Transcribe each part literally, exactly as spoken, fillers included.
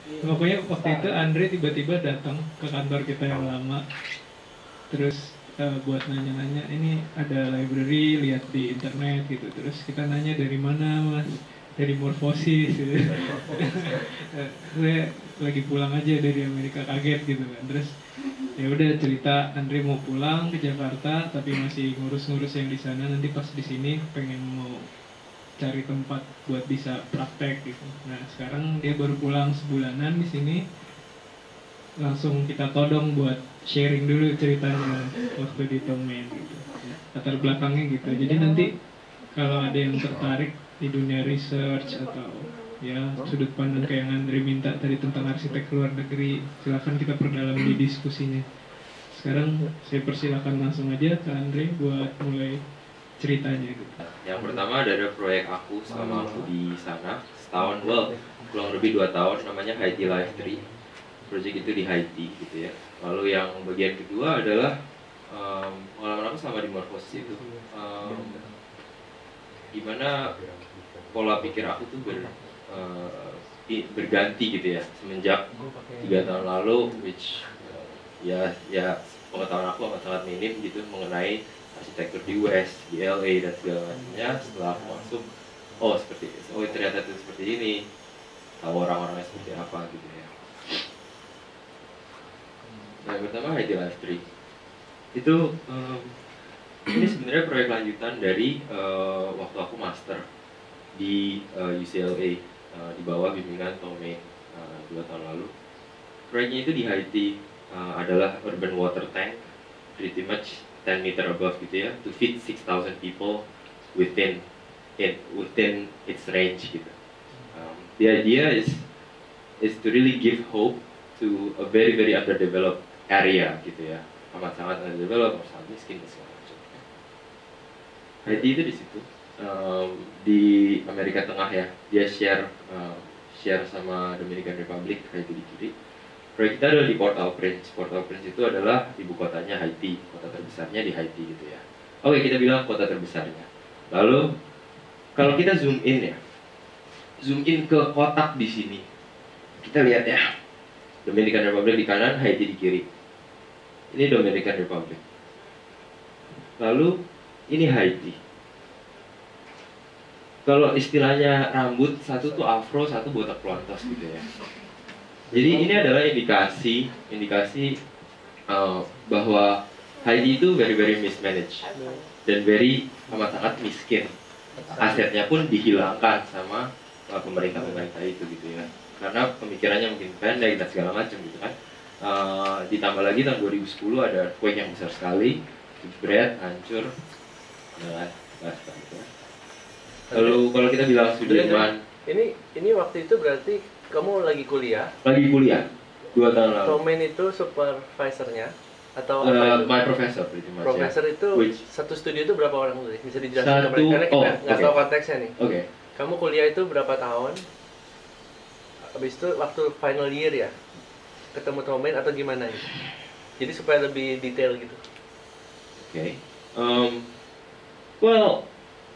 Pokoknya waktu itu Andre tiba-tiba datang ke kantor kita yang lama, terus uh, buat nanya-nanya, ini ada library, lihat di internet gitu. Terus kita nanya dari mana mas, dari Morphosis gitu. Saya lagi pulang aja dari Amerika, kaget gitu kan. Terus ya udah cerita Andre mau pulang ke Jakarta tapi masih ngurus-ngurus yang di sana, nanti pas di sini pengen mau cari tempat buat bisa praktek gitu. Nah sekarang dia baru pulang sebulanan di sini, langsung kita todong buat sharing dulu ceritanya waktu di Thom Mayne gitu, latar belakangnya gitu. Jadi nanti kalau ada yang tertarik di dunia research atau ya sudut pandang kayak yang Andre minta tadi tentang arsitek luar negeri, silakan kita perdalam di diskusinya. Sekarang saya persilakan langsung aja ke Andre buat mulai ceritanya gitu. Yang pertama ada proyek aku selama aku di sana setahun, well kurang lebih dua tahun, namanya Haiti Life Tree. Proyek itu di Haiti gitu ya. Lalu yang bagian kedua adalah um, pengalaman aku selama di Morphosis itu, um, gimana pola pikir aku tuh ber, uh, berganti gitu ya semenjak tiga tahun lalu, which uh, ya ya pengetahuan aku amat sangat minim gitu mengenai arsitektur di U S, di L A dan segala macamnya. Setelah aku masuk, oh seperti oh ternyata itu seperti ini, tahu orang-orangnya seperti apa gitu ya. Nah, yang pertama Haiti Life Tree itu um, ini sebenarnya proyek lanjutan dari uh, waktu aku master di uh, U C L A uh, di bawah bimbingan Thom Mayne uh, dua tahun lalu. Proyeknya itu di Haiti uh, adalah urban water tank, pretty much ten meter above gitu ya, to feed six thousand people within it within its range gitu. Um, the idea is is to really give hope to a very very underdeveloped area gitu ya, amat sangat underdeveloped, amat sangat miskin dan segala macam. Haiti itu di situ, um, di Amerika Tengah ya, dia share uh, share sama Dominican Republic, Haiti di kiri. Proyek kita adalah di Port-au-Prince. Port-au-Prince itu adalah ibu kotanya Haiti, kota terbesarnya di Haiti gitu ya. Oke, kita bilang kota terbesarnya. Lalu kalau kita zoom in ya, zoom in ke kotak di sini, kita lihat ya, Dominican Republic di kanan, Haiti di kiri. Ini Dominican Republic. Lalu ini Haiti. Kalau istilahnya rambut, satu tuh afro, satu botak pelontos gitu ya. Jadi ini adalah indikasi, indikasi uh, bahwa Haiti itu very very mismanaged dan very amat sangat miskin. Asetnya pun dihilangkan sama uh, pemerintah-pemerintah itu gitu ya. Karena pemikirannya mungkin pendek dan segala macam gitu kan. Uh, ditambah lagi tahun dua ribu sepuluh ada earthquake yang besar sekali, jebret, hancur, nah, basta gitu. Lalu kalau kita bilang Sudirman, ini ini waktu itu berarti kamu lagi kuliah? Lagi kuliah, dua tahun lalu. Thom Mayne itu supervisornya atau uh, apa itu? My professor, pretty much. Profesor ya. itu Which? Satu studio itu berapa orang tuh? Bisa dijelaskan Satu, ke mereka? Karena kita oh, nggak okay. tahu konteksnya nih. Oke. Okay. Kamu kuliah itu berapa tahun? Habis itu waktu final year ya? Ketemu Thom Mayne atau gimana gitu? Jadi supaya lebih detail gitu. Oke. Okay. Um, well,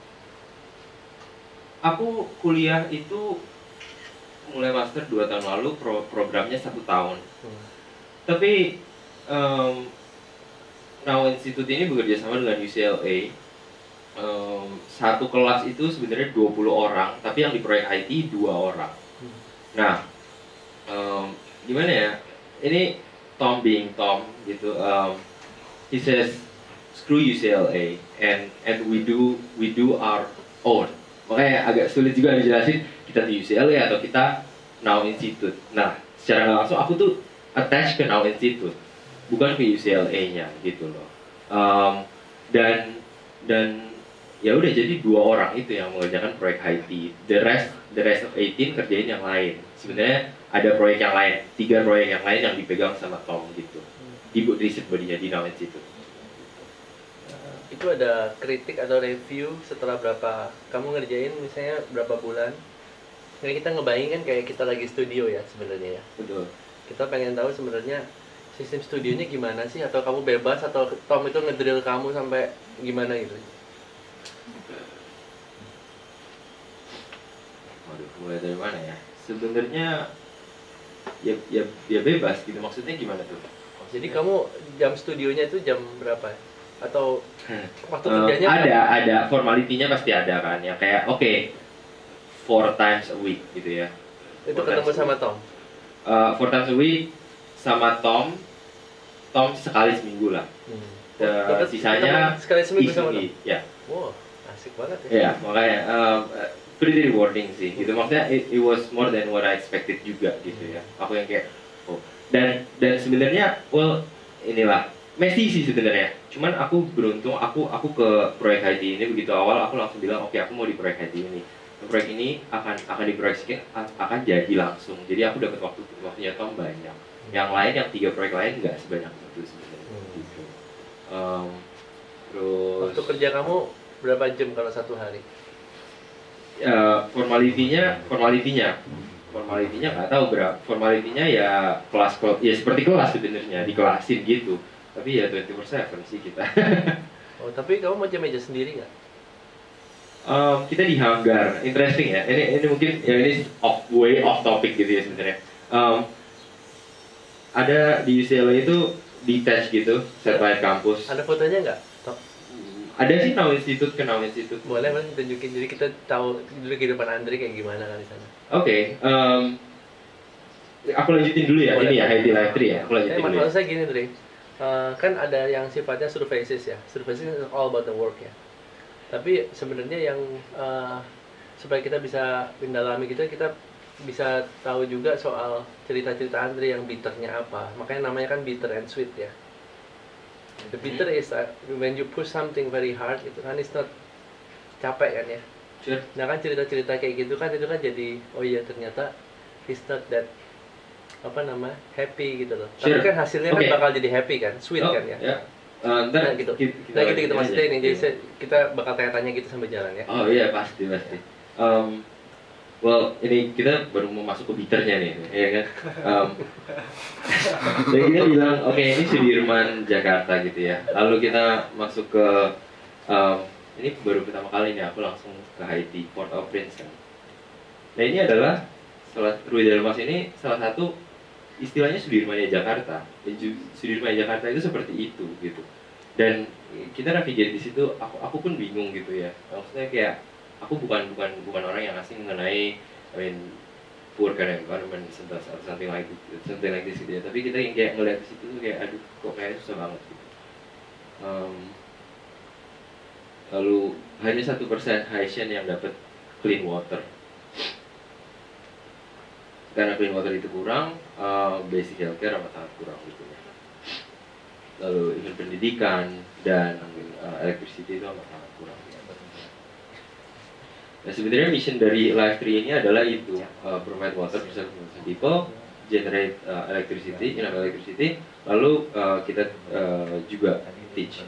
aku kuliah itu mulai master dua tahun lalu, pro programnya satu tahun. Hmm. Tapi um, Now Institute ini bekerja sama dengan U C L A. Um, satu kelas itu sebenarnya dua puluh orang, tapi yang di proyek I T dua orang. Hmm. Nah, um, gimana ya? Ini Thom being Thom gitu. Um, he says screw U C L A and and we do we do our own. Makanya agak sulit juga dijelasin kita di U C L A atau kita Now Institute. Nah, secara nggak langsung aku tuh attach ke Now Institute, bukan ke U C L A-nya gitu loh. Um, dan dan ya udah, jadi dua orang itu yang mengerjakan proyek Haiti. The rest the rest of eighteen kerjain yang lain. Sebenarnya ada proyek yang lain, tiga proyek yang lain yang dipegang sama Thom gitu. Di riset bodinya di Now Institute. Itu ada kritik atau review setelah berapa kamu ngerjain, misalnya berapa bulan? Kayak kita ngebayangin kan kayak kita lagi studio ya sebenarnya ya. Betul. Kita pengen tahu sebenarnya sistem studionya gimana sih, atau kamu bebas atau Thom itu ngedrill kamu sampai gimana gitu? Waduh, mulai dari mana ya? Sebenarnya ya ya ya bebas gitu. Maksudnya gimana tuh? Jadi kamu jam studionya itu jam berapa? Atau waktu Uh, kerjanya ada berapa? ada formalitinya pasti ada kan ya, kayak oke okay, four times a week gitu ya. Itu Four ketemu times a sama week. Thom. Uh, four times a week sama Thom. Thom sekali seminggu lah. Hmm. Uh, sisanya sekali seminggu sama Thom. Ya. Wow, asik banget ya. Ya, makanya um, pretty rewarding sih. Gitu maksudnya it, it was more than what I expected juga gitu ya. Aku yang kayak oh. Dan dan sebenarnya well inilah messy sih sebenarnya. Cuman aku beruntung aku aku ke proyek Haiti ini begitu awal aku langsung bilang oke okay, aku mau di proyek Haiti ini. Proyek ini akan akan diproyeksikan akan jadi langsung. Jadi aku dapat waktu waktunya Thom banyak. Yang lain yang tiga proyek lain nggak sebanyak itu sebenarnya. Gitu. Um, terus waktu kerja kamu berapa jam kalau satu hari? Uh, formalitinya formalitinya formalitinya nggak tahu berapa. Formalitinya ya kelas ya seperti kelas sebenarnya dikelasin gitu. Tapi ya dua puluh empat jam sih kita. Oh, tapi kamu meja-meja sendiri nggak? Um, kita di hanggar, interesting ya. Ini ini mungkin ya ini off way off topic gitu ya sebenarnya. Um, ada di U C L A itu detached gitu, satellite kampus. Ada fotonya nggak? Ada sih Now Institute ke Now Institute. Boleh boleh tunjukin, jadi kita tahu dulu kehidupan Andre kayak gimana kan di sana. Oke. Okay, um, aku lanjutin dulu ya. Boleh, ini ya boleh. Haiti Live Tree ya. Aku lanjutin Eh, dulu. maksud Ya. saya gini Andre. Uh, kan ada yang sifatnya surfaces ya. Surfaces is all about the work ya. Tapi sebenarnya yang uh, supaya kita bisa mendalami gitu, kita bisa tahu juga soal cerita-cerita Andre yang bitternya apa. Makanya namanya kan bitter and sweet ya. The bitter is uh, when you push something very hard, itu kan it's not capek kan ya. Sure. Nah kan cerita-cerita kayak gitu kan itu kan jadi oh iya ternyata it's not that apa nama happy gitu loh. Sure. Tapi kan hasilnya Okay. kan bakal jadi happy kan, sweet Oh, kan ya. ya. Uh, ntar Nah gitu. kita, Nah gitu gitu maksudnya ini. Jadi Iya. saya- kita bakal tanya-tanya gitu sambil jalan ya. Oh iya pasti pasti. Um, well ini kita baru mau masuk ke bitternya nih, ya kan? Um, dan kita bilang oke okay, ini Sudirman Jakarta gitu ya. Lalu kita masuk ke um, ini baru pertama kali nih aku langsung ke Haiti Port-au-Prince kan. Nah ini adalah salah Rue Dalmas ini salah satu istilahnya Sudirman Jakarta. Sudirman Jakarta itu seperti itu gitu. Dan kita navigate di situ, aku aku pun bingung gitu ya. Maksudnya kayak aku bukan bukan bukan orang yang asing mengenai I mean poor kind of environment atau something like it, something like this gitu ya. Tapi kita yang kayak ngeliat di situ tuh kayak aduh kok kayaknya susah banget gitu. Um, lalu hanya satu persen Haitian yang dapat clean water. Karena clean water itu kurang, uh, basic healthcare amat sangat kurang gitu ya. Lalu even pendidikan dan uh, electricity itu amat sangat kurang. Nah sebenarnya mission dari Live Tree ini adalah itu uh, provide water to people, generate uh, electricity, enough electricity, lalu uh, kita uh, juga teach.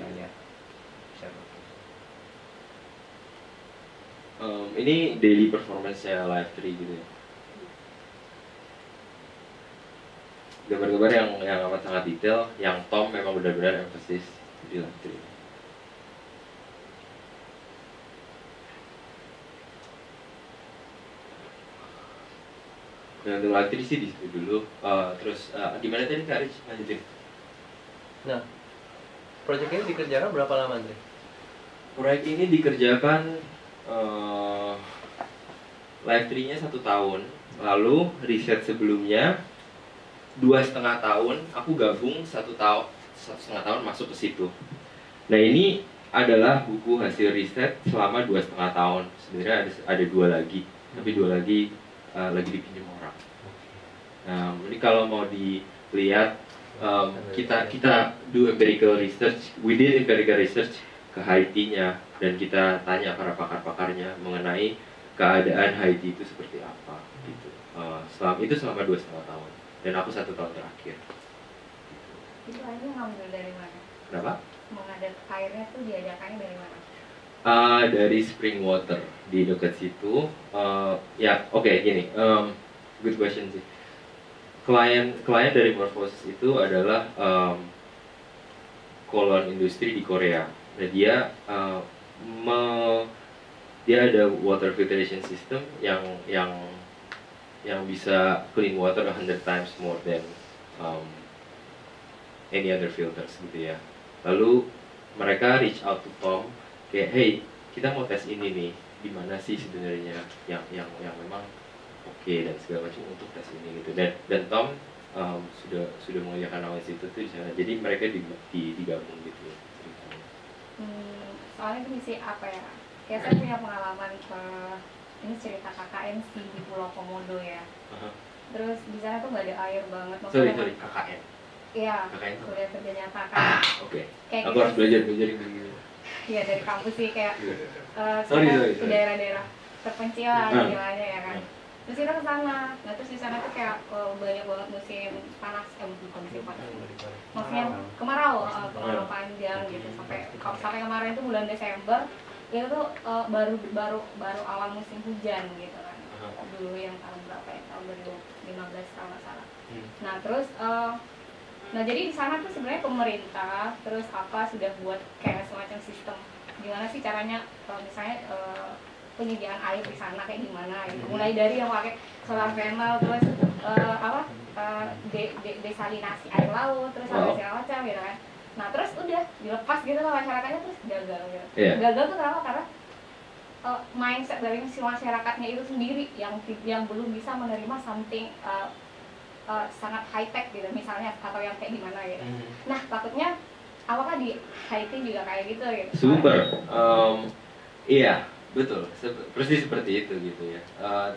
Um, ini daily performance-nya Live Tree gitu ya. Gambar-gambar yang yang amat sangat detail, yang Thom memang benar-benar emphasis di Live Tree. Nah, untuk Live Tree sih di situ dulu. Uh, terus uh, gimana tadi Kak Rich? Lanjutin. Nah, proyek ini dikerjakan berapa lama Andre? Proyek ini dikerjakan uh, Live Tree-nya satu tahun. Lalu riset sebelumnya dua setengah tahun. Aku gabung satu tahun satu setengah tahun masuk ke situ. Nah ini adalah buku hasil riset selama dua setengah tahun. Sebenarnya ada ada dua lagi, tapi dua lagi uh, lagi dipinjam orang. Nah ini kalau mau dilihat um, kita kita do empirical research, we did empirical research ke Haiti-nya dan kita tanya para pakar-pakarnya mengenai keadaan Haiti itu seperti apa gitu. Uh, selama itu selama dua setengah tahun dan aku satu tahun terakhir. Itu aja ngambil dari mana? Kenapa? Mengadak airnya tuh diadakannya dari mana? Uh, dari spring water di dekat situ. Uh, ya oke okay, gini, um, good question sih. Klien klien dari Morphosis itu adalah um, kolon industri di Korea. Nah dia uh, me, dia ada water filtration system yang yang yang bisa clean water a hundred times more than um, any other filters gitu ya. Lalu mereka reach out to Thom kayak, hey kita mau tes ini nih, gimana sih sebenarnya yang yang yang memang oke okay, dan segala macam untuk tes ini gitu. Dan dan Thom um, sudah sudah mengerjakan awal itu tuh di sana. Jadi mereka di, di, digabung gitu ya ceritanya. Hmm, soalnya itu misi apa ya? Kayak saya punya pengalaman ke ini cerita K K N C di Pulau Komodo ya. Uh-huh. Terus di sana tuh nggak ada air banget. Sorry sorry K K N. Iya, K K N kuliah kerja nyata kan. Oke. Okay. Kayak Aku gitu. harus belajar belajar begini. Iya dari kampus sih kayak uh, Sorry, kita sorry, ke sorry. daerah-daerah terpencil lah Hmm. istilahnya ya kan. Terus kita ke sana. Nah terus di sana tuh kayak uh, banyak banget musim panas, eh bukan musim panas. Maksudnya kemarau, uh, kemarau panjang gitu sampai sampai kemarin tuh bulan Desember itu tuh uh, baru baru baru awal musim hujan gitu kan. Dulu yang tahun berapa ya? Tahun dua ribu lima belas kalau nggak salah. Nah terus uh, nah jadi di sana tuh sebenarnya pemerintah terus apa sudah buat kayak semacam sistem gimana sih caranya kalau misalnya uh, penyediaan air di sana kayak gimana gitu. Mulai dari yang pakai solar panel terus uh, apa uh, de, de, desalinasi air laut terus ada segala macam gitu kan. Nah terus udah dilepas gitu lah masyarakatnya terus gagal gitu. Yeah. Gagal tuh kenapa? Karena uh, mindset dari si masyarakatnya itu sendiri yang yang belum bisa menerima something uh, Uh, sangat high tech gitu misalnya atau yang kayak gimana gitu. Mm. Nah takutnya apakah di Haiti juga kayak gitu gitu? Super, um, iya betul, Sep- persis seperti itu gitu ya. Uh,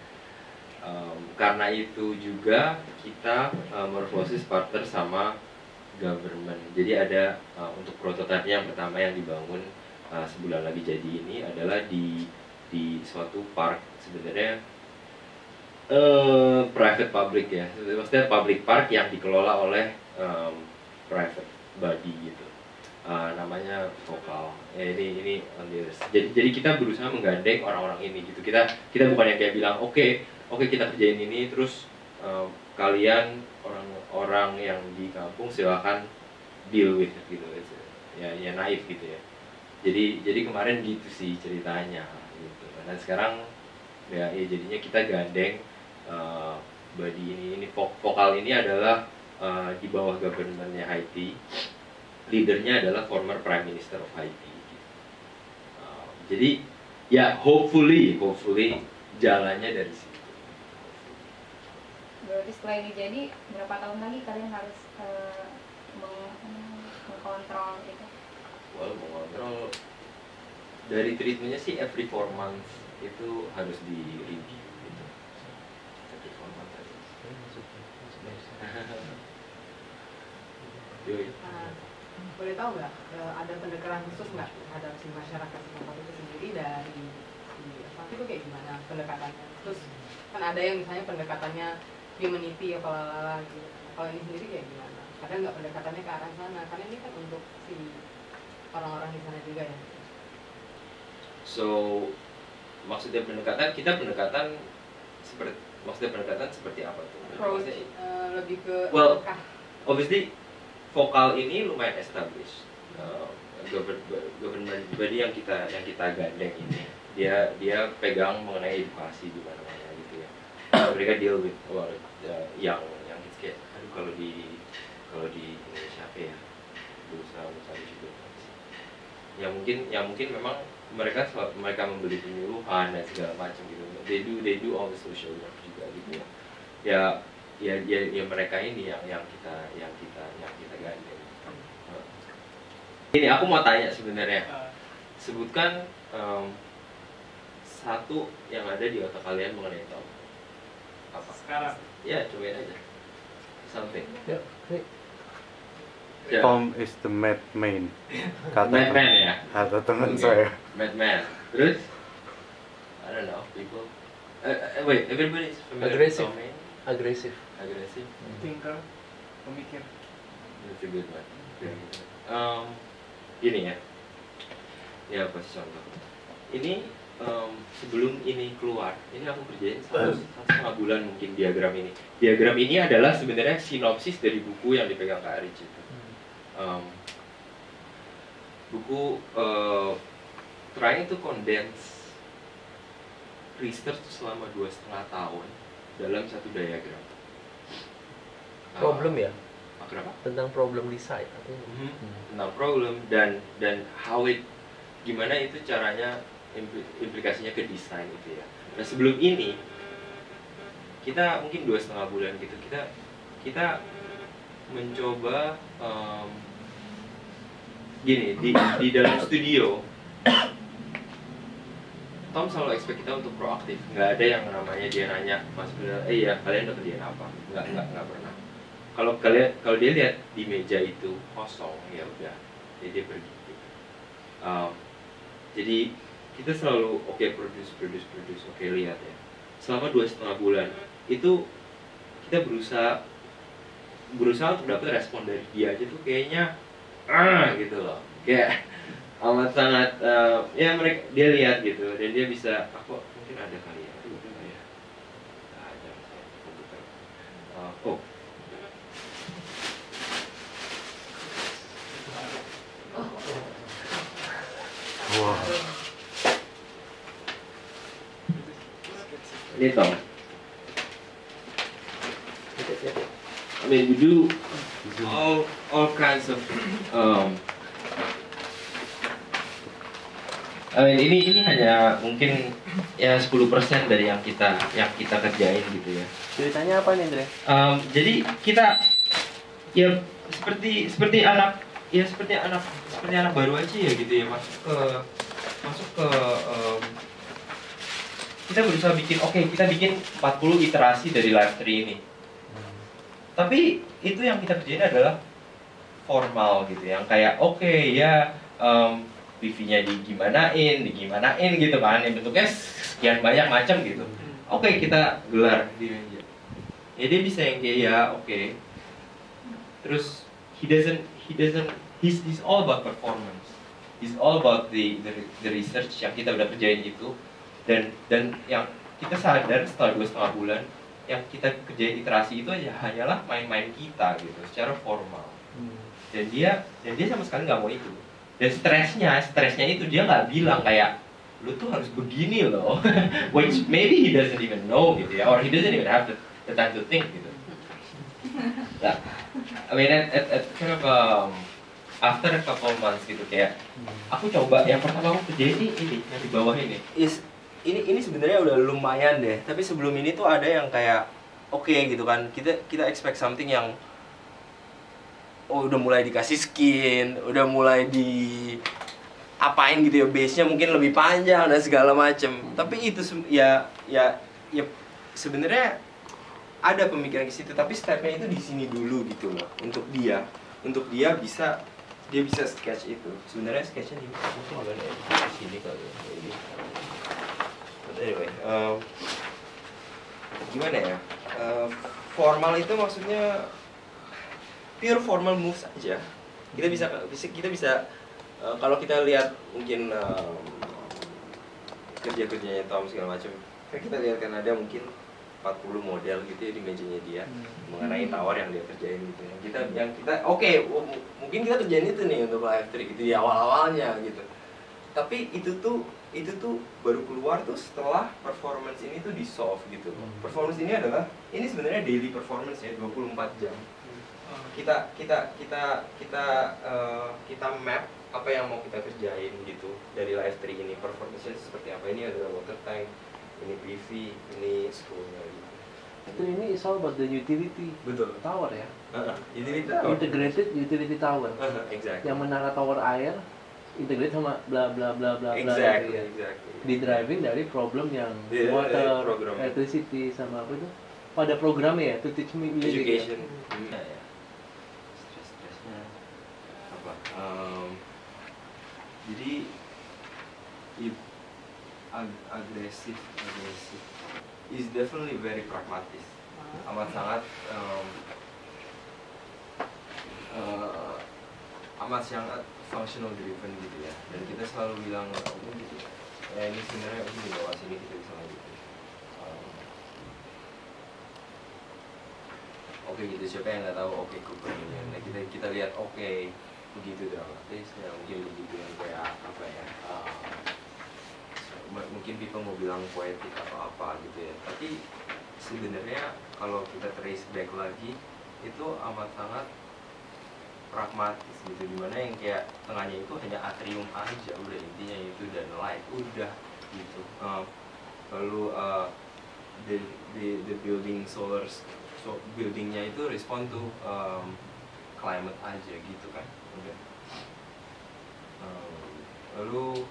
um, karena itu juga kita uh, Morphosis partner sama government. Jadi ada uh, untuk prototipe yang pertama yang dibangun uh, sebulan lagi jadi ini adalah di di suatu park sebenarnya. Uh, private public ya, maksudnya public park yang dikelola oleh um, private body gitu, uh, namanya vokal. Ya, ini ini on the other. Jadi jadi kita berusaha menggandeng orang-orang ini gitu. Kita kita bukan yang kayak bilang oke okay, oke okay, kita kerjain ini terus uh, kalian orang-orang yang di kampung silakan deal with it, gitu. Ya ya naif gitu ya. Jadi jadi kemarin gitu sih ceritanya gitu. Dan sekarang ya, ya jadinya kita gandeng. Uh, body ini ini vokal ini adalah uh, di bawah governmentnya Haiti, leadernya adalah former prime minister of Haiti. Uh, jadi ya hopefully hopefully jalannya dari situ. Berarti setelah ini jadi berapa tahun lagi kalian harus uh, meng- mengkontrol gitu? Well mengontrol dari treatmentnya sih every four months itu harus di review. Nah, boleh tahu nggak ada pendekatan khusus nggak terhadap si masyarakat setempat itu sendiri dari si apa itu kayak gimana pendekatannya? Terus kan ada yang misalnya pendekatannya humanity apa lalala gitu. Kalau ini sendiri kayak gimana? Ada nggak pendekatannya ke arah sana? Karena ini kan untuk si orang-orang di sana juga ya. So maksudnya pendekatan kita pendekatan seperti maksudnya pendekatan seperti apa tuh? Approach uh, lebih ke well, apakah obviously vokal ini lumayan established. Uh, government body yang kita yang kita gandeng ini, dia dia pegang mengenai edukasi di mana-mana gitu ya. Mereka deal with well, uh, yang yang kayak aduh kalau di kalau di Indonesia apa ya berusaha mencari juga. Ya mungkin ya mungkin memang mereka mereka membeli penyuluhan dan segala macam gitu. They do they do all the social work juga gitu ya. Ya ya ya, ya mereka ini yang yang kita yang kita yang kita gandeng. Uh. Ini aku mau tanya sebenarnya. Sebutkan um, satu yang ada di otak kalian mengenai Thom. Apa? Sekarang. Ya, cobain aja. Something. Ya, nih. Ya. Thom is the madman. Kata Madman ya. Kata teman Okay. saya. Madman. Terus? I don't know, people. Uh, uh, wait, everybody is familiar Aggressive. with Thom Mayne? Agresif. Aggressive. Thinker, pemikir. That's a good one. Um, ini ya. Ya, apa sih contoh? Ini um, sebelum ini keluar, ini aku kerjain satu satu setengah bulan mungkin diagram ini. Diagram ini adalah sebenarnya sinopsis dari buku yang dipegang Kak Arich itu. Um, buku uh, trying to condense research selama dua setengah tahun dalam satu diagram. Problem ya? Uh, kenapa? Tentang problem design. Hmm, tentang problem dan dan how it, gimana itu caranya, implikasinya ke desain gitu ya. Nah sebelum ini kita mungkin dua setengah bulan gitu kita kita mencoba um, gini di di dalam studio. Thom selalu expect kita untuk proaktif. Nggak ada yang namanya dia nanya, Mas bener, eh ya kalian udah kerjain apa? Nggak nggak nggak pernah. Kalau kalian kalau dia lihat di meja itu kosong, ya udah, jadi dia pergi. Um, jadi kita selalu oke okay, produce produce produce, oke okay, lihat ya. Selama dua setengah bulan itu kita berusaha berusaha untuk dapat respon dari dia aja tuh kayaknya ah gitu loh, kayak amat sangat uh, ya mereka dia lihat gitu dan dia bisa aku mungkin ada kali ya aduh ada ya nah, ada uh, oh Wah. ini Thom. I mean we do all all kinds of um, I mean, ini ini hanya mungkin ya sepuluh persen dari yang kita yang kita kerjain gitu ya. Ceritanya apa nih, Andre? Um, jadi kita ya seperti seperti anak ya seperti anak seperti anak baru aja ya gitu ya, masuk ke masuk ke um, kita berusaha bikin oke okay, kita bikin empat puluh iterasi dari live tree ini. Tapi itu yang kita kerjain adalah formal gitu, yang kayak oke okay, ya um, P V-nya digimanain, digimanain gitu kan, yang bentuknya sekian banyak macam gitu. Oke okay, kita gelar di meja. Ya dia bisa yang kayak ya oke. Okay. Terus he doesn't he doesn't he's he's all about performance. He's all about the the, the research yang kita udah kerjain itu dan dan yang kita sadar setelah dua setengah bulan yang kita kerjain iterasi itu aja hanyalah main-main kita gitu secara formal. Dan dia dan dia sama sekali nggak mau itu. Dan stresnya, stresnya itu dia nggak bilang kayak lu tuh harus begini loh, which maybe he doesn't even know gitu ya, or he doesn't even have the, the time to think gitu. Nah, I mean at, at, at kind of um, after a couple months gitu kayak aku coba yang pertama aku kerjain ini ini yang di bawah ini. Is ini ini sebenarnya udah lumayan deh, tapi sebelum ini tuh ada yang kayak oke okay, gitu kan, kita kita expect something yang oh udah mulai dikasih skin, udah mulai di apain gitu ya, base-nya mungkin lebih panjang dan segala macem. Tapi itu ya ya ya sebenarnya ada pemikiran ke situ, tapi stepnya itu di sini dulu gitu loh. Untuk dia, untuk dia bisa dia bisa sketch itu. Sebenarnya sketchnya di mungkin ada di sini kali ya. But anyway, um, gimana ya? Uh, formal itu maksudnya pure formal moves aja. Kita bisa bisa kita bisa uh, kalau kita lihat mungkin um, kerja-kerjanya Thom segala macam, kan kita lihat kan ada mungkin empat puluh model gitu ya di mejanya dia hmm. mengenai tower yang dia kerjain gitu. Yang kita yang kita oke okay, mungkin kita kerjain itu nih untuk live tree gitu di awal-awalnya gitu. Tapi itu tuh itu tuh baru keluar tuh setelah performance ini tuh di solve gitu. Performance ini adalah ini sebenarnya daily performance ya, dua puluh empat jam. kita kita kita kita uh, kita map apa yang mau kita kerjain gitu dari live tree ini, performance-nya seperti apa. Ini adalah water tank, ini P V, ini screw-nya gitu. Itu ini is all about the utility Betul. tower ya. Uh-huh. Utility tower. Integrated utility tower. Uh-huh, exactly. Yang menara tower air integrate sama bla bla bla bla bla. Exactly, ya. exactly. Di driving dari problem yang Yeah, water, program. electricity sama apa itu? Pada programnya ya, to teach me music. Education. Ya. Hmm. Ya. Stres-stresnya apa? Um, jadi if ag- agresif, agresif is definitely very pragmatis. Amat sangat um, uh, amat sangat functional driven gitu ya. Dan kita selalu bilang oh, gitu. Ya ini sebenarnya ini bawa sini kita bisa lanjutin. Oke okay, gitu, siapa yang nggak tahu oke okay, Cooperinian. Nah kita kita lihat oke okay, begitu dramatis ya, mungkin begitu yang kayak apa ya uh, mungkin people mau bilang poetik atau apa gitu ya, tapi sebenarnya kalau kita trace back lagi itu amat sangat pragmatis gitu, dimana yang kayak tengahnya itu hanya atrium aja, udah intinya itu, dan light udah gitu. Uh, lalu uh, the, the the building solar, so buildingnya itu respond to um, climate aja gitu kan, udah. Um, lalu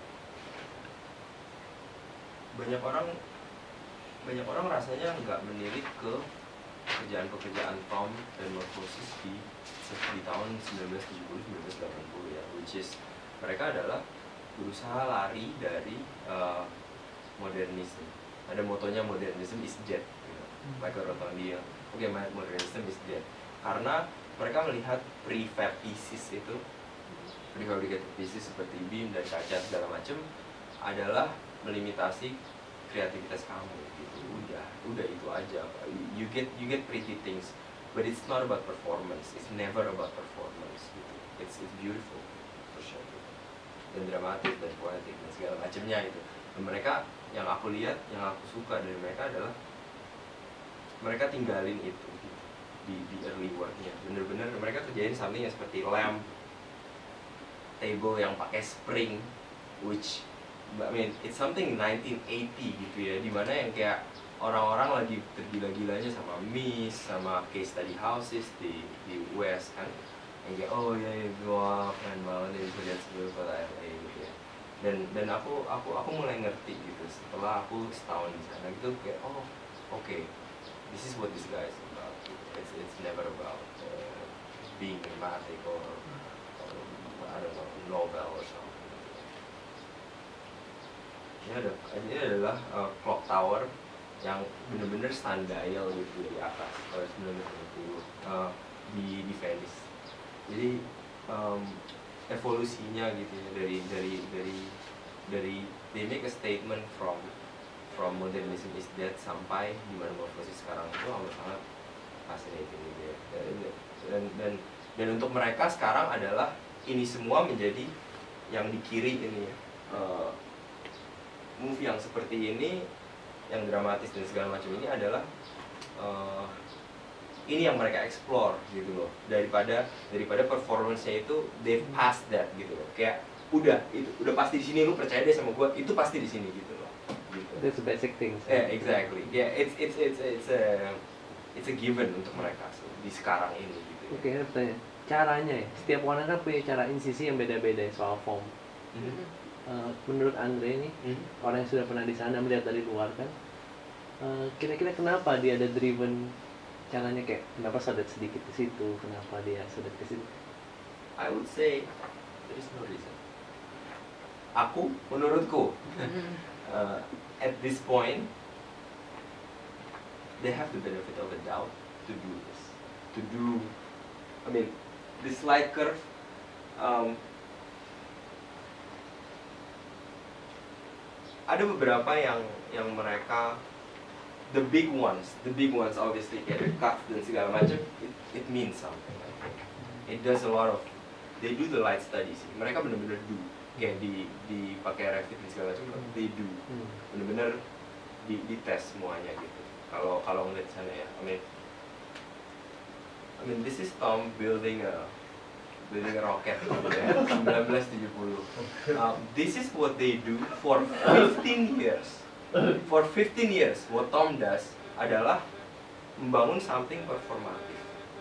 banyak orang banyak orang rasanya nggak menilik ke pekerjaan-pekerjaan Thom dan Morphosis di di tahun sembilan belas tujuh puluh sampai sembilan belas delapan puluh ya, which is mereka adalah berusaha lari dari uh, modernisme. Ada motonya modernism is dead, you know, like Rotondi yang oke okay, modernism is dead, karena mereka melihat prefab pieces itu, prefabricated pieces seperti beam dan kaca segala macam adalah melimitasi kreativitas kamu gitu. Udah, udah itu aja. You get you get pretty things, but it's not about performance. It's never about performance gitu. It's it's beautiful for sure. Dan dramatis dan poetik dan segala macamnya itu. Dan mereka yang aku lihat, yang aku suka dari mereka adalah mereka tinggalin itu gitu, di di early worknya. Bener-bener mereka kerjain something yang seperti lamp, table yang pakai spring, which I mean it's something nineteen eighty gitu ya, dimana yang kayak orang-orang lagi tergila-gilanya sama Miss, sama case study houses di di West kan, yang kayak oh ya ya wah keren banget ya, bisa lihat sebuah kota L A gitu ya. Dan dan aku aku aku mulai ngerti gitu setelah aku setahun di sana gitu, kayak oh oke okay, this is what this guy is about. It's it's never about uh, being dramatic or, or I don't know novel or something. Ini, ada, ini adalah uh, clock tower yang benar-benar sundial gitu di atas tahun sembilan belas lima puluh uh, di di Venice. Jadi um, evolusinya gitu ya, dari dari dari dari they make a statement from from modernism is dead sampai di mana Morphosis sekarang itu amat sangat fascinating gitu ya. Dan dan dan untuk mereka sekarang adalah ini semua menjadi yang di kiri ini ya. Uh, movie yang seperti ini, yang dramatis dan segala macam ini adalah uh, ini yang mereka explore gitu loh, daripada daripada performance-nya itu they've passed that gitu loh, kayak udah itu udah pasti di sini, lu percaya deh sama gue, itu pasti di sini gitu loh. Gitu. That's the basic things. Yeah, exactly. Yeah, it's it's it's it's a it's a given untuk mereka so, di sekarang ini gitu. Oke, okay, bertanya caranya ya. Setiap orang kan punya cara insisi yang beda-beda soal form. Mm-hmm. Uh, menurut Andre nih, hmm? orang yang sudah pernah di sana melihat dari luar kan, uh, kira-kira kenapa dia ada driven caranya, kayak kenapa sudah sedikit ke situ, kenapa dia sudah ke situ? I would say there is no reason. Aku, menurutku, uh, at this point, they have the benefit of a doubt to do this, to do, I mean, this light curve. Um, Ada beberapa yang yang mereka the big ones, the big ones obviously kayak the cut dan segala macam, it, it means something. I think. It does a lot of, they do the light studies. Mereka benar-benar do, kayak di di pakai refit dan segala macam, they do, benar-benar di di tes semuanya gitu. Kalau kalau ngeliat sana ya, I mean, I mean this is Thom building a building a rocket gitu ya, sembilan belas tujuh puluh. Um, this is what they do for fifteen years. For fifteen years, what Thom does adalah membangun something performatif.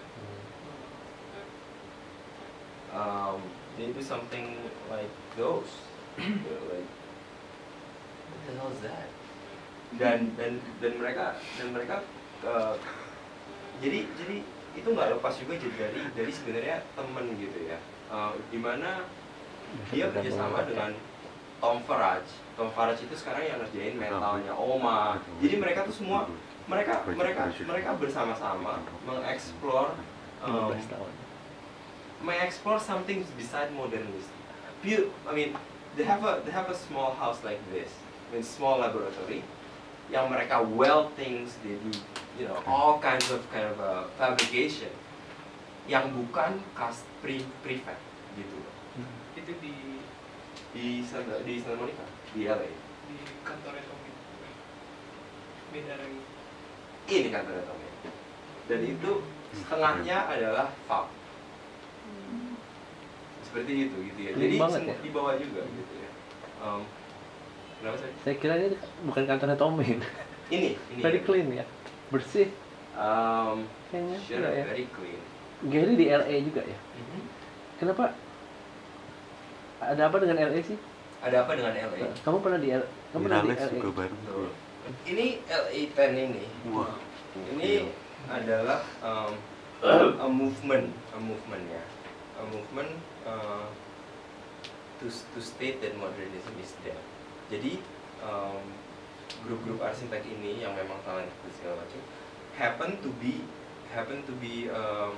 Um, they do something like those, you know, like what the hell is that? Dan dan dan mereka dan mereka uh, jadi jadi itu nggak lepas juga jadi dari dari sebenarnya temen gitu ya, uh, dimana dia kerjasama dengan Tom Farage. Tom Farage itu sekarang yang ngerjain metalnya Oma. Jadi mereka tuh semua mereka mereka mereka bersama-sama mengeksplor um, mengeksplor something beside modernism. I mean, they have a they have a small house like this, I mean small laboratory, yang mereka weld things, they do, you know, all kinds of kind of uh, fabrication yang bukan cast pre prefab gitu. Hmm. Itu di di Santa di Santa Monica di L A. Di kantornya Thom Mayne. Beda lagi. ini kantornya Thom Mayne. Dan itu setengahnya adalah Fab. Seperti itu gitu ya. Jadi semua di bawah juga gitu ya. Um, kenapa saya? Saya kira ini bukan kantornya Thom Mayne. Ini, ini. Very clean ya, bersih. Um, Kayaknya sure, ya. very clean. Gary di L A juga ya. Mm-hmm. Kenapa? Ada apa dengan L A sih? Ada apa dengan L A? Kamu pernah di L A? Kamu pernah di L A? juga baru. Ini L A sepuluh ini. Wah. Ini adalah um, a movement, a movement ya. A movement uh, to to state that modernism is there. Jadi um, grup-grup arsitek ini yang memang talented segala macam happen to be happen to be um,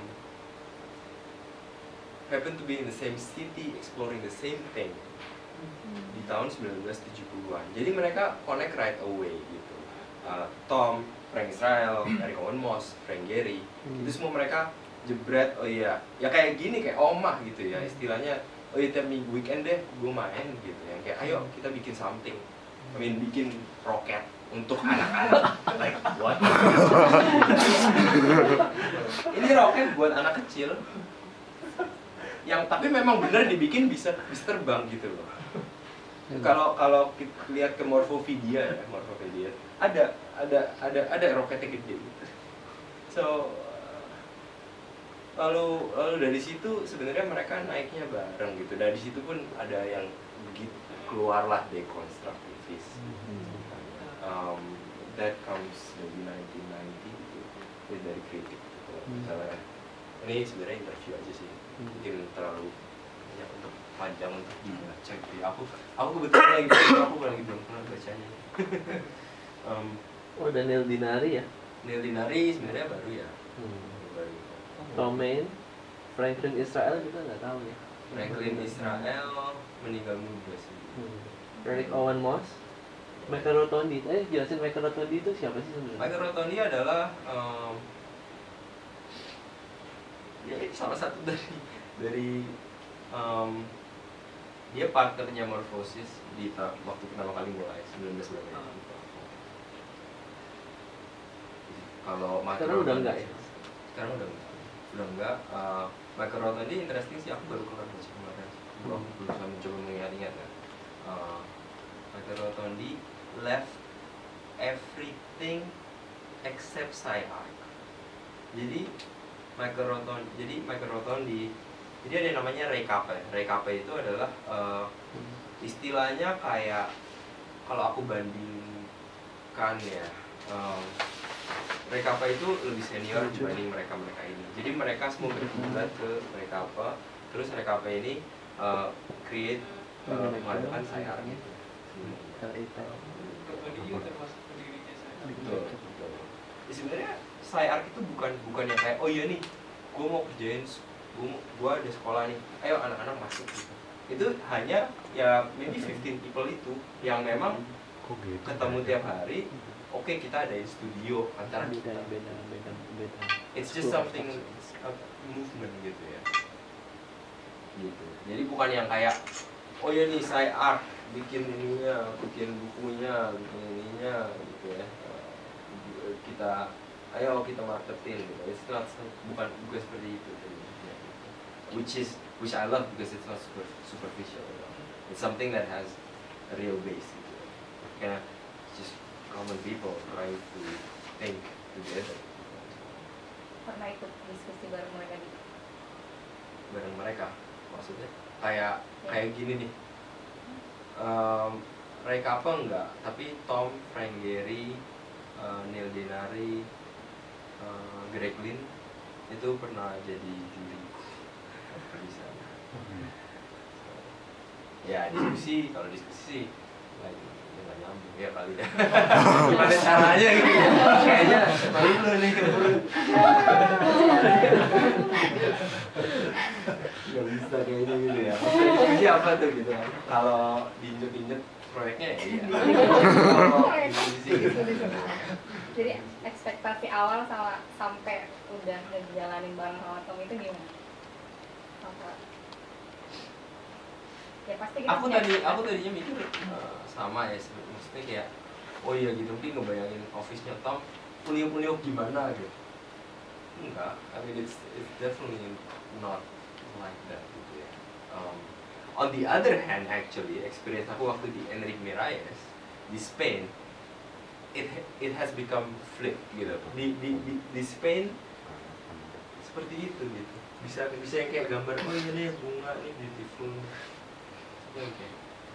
happen to be in the same city exploring the same thing di tahun sembilan belas tujuh puluhan. Jadi mereka connect right away gitu. Uh, Tom, Frank Israel, Eric Owen Moss, Frank Gehry, hmm. itu semua mereka jebret. Oh iya, ya kayak gini kayak omah gitu ya istilahnya. Oh iya tiap minggu weekend deh gue main gitu ya. Kayak ayo kita bikin something. I mean bikin roket untuk anak-anak. Like what? Ini roket buat anak kecil. Yang tapi memang bener dibikin bisa bisa terbang gitu loh. Kalau kalau kita lihat ke Morphopedia ya, Morphopedia ada ada ada ada roketnya gede gitu. So lalu lalu dari situ sebenarnya mereka naiknya bareng gitu. Dari situ pun ada yang begitu keluarlah dekonstruktivis. Um, that comes dari nineteen ninety gitu. Itu dari kritik gitu. Misalnya ini sebenarnya interview aja sih. Mungkin terlalu banyak untuk panjang untuk dibaca gitu ya. Aku aku kebetulan lagi baca, aku lagi belum pernah bacanya. um, oh, dan Neil Dinari ya? Neil Dinari sebenarnya baru ya. Hmm. Baru. Thom Mayne, Franklin Israel kita nggak tahu ya. Franklin Israel meninggal muda sih. Hmm. Eric Owen Moss, Michael Rotondi. Eh jelasin Michael Rotondi itu siapa sih sebenarnya? Michael Rotondi adalah um, ya ini salah satu dari dari um, dia partnernya Morphosis di waktu pertama kali mulai sembilan belas sembilan puluh delapan. Kalau sekarang udah enggak ya? Sekarang udah enggak. Udah enggak. Uh, Michael Rotondi interesting sih, aku baru keluar baca kemarin. Aku hmm. berusaha mencoba mengingat-ingat kan. Uh, Michael Rotondi left everything except sci art. Jadi Michael Rotondi, jadi Michael Rotondi, jadi ada yang namanya recape. Recape itu adalah uh, istilahnya kayak kalau aku bandingkan ya, um, recape itu lebih senior dibanding mereka-mereka ini. Jadi mereka semua berkiblat ke recape, terus recape ini uh, create uh, mengadakan sayar gitu. Rotondi juga termasuk pendirinya saya. Betul, betul. Ya, sebenarnya sci art itu bukan bukan yang kayak oh iya nih gue mau kerjain gue gue ada sekolah nih ayo anak-anak masuk gitu. Itu hanya ya maybe fifteen people itu yang memang ketemu tiap hari. Oke okay, kita ada di studio antara kita beda beda beda it's just something a movement gitu ya gitu. Jadi bukan yang kayak oh ya nih sci art bikin ininya bikin bukunya bikin ininya gitu ya kita ayo kita marketin gitu. It's not bukan bukan seperti itu ya. Which is which I love because it's not super, superficial you know? It's something that has a real base gitu. Kayak just common people trying to think together. Pernah ikut diskusi bareng mereka gitu? Bareng mereka maksudnya kayak ya. Kayak gini nih um, Recape enggak tapi Tom, Frank Gehry, uh, Neil Dinari, uh, Greg Lynn itu pernah jadi juri di sana. Ya diskusi, kalau diskusi nggak ya nggak nyambung ya kali ya. Gimana caranya gitu ya? Kayaknya malu nih keburu. Nggak bisa kayaknya gitu ya. Diskusi apa tuh gitu kan? Kalau diinjek-injek proyeknya ya iya. Kalau diskusi gitu. Jadi ekspektasi awal sama sampai udah ngejalanin bareng sama Tom itu gimana? Apa? Ya pasti kita aku punya tadi aku tadinya mikir uh, sama ya maksudnya kayak oh iya gitu mungkin ngebayangin office-nya Tom uniuk-uniuk gimana gitu. Enggak, I mean it's it's definitely not like that gitu ya. Um, on the other hand, actually experience aku waktu di Enrique Miralles di Spain, it it has become flip gitu. Di di di, di Spain seperti itu gitu. Bisa bisa yang kayak gambar, oh ini bunga ini beautiful. Oke.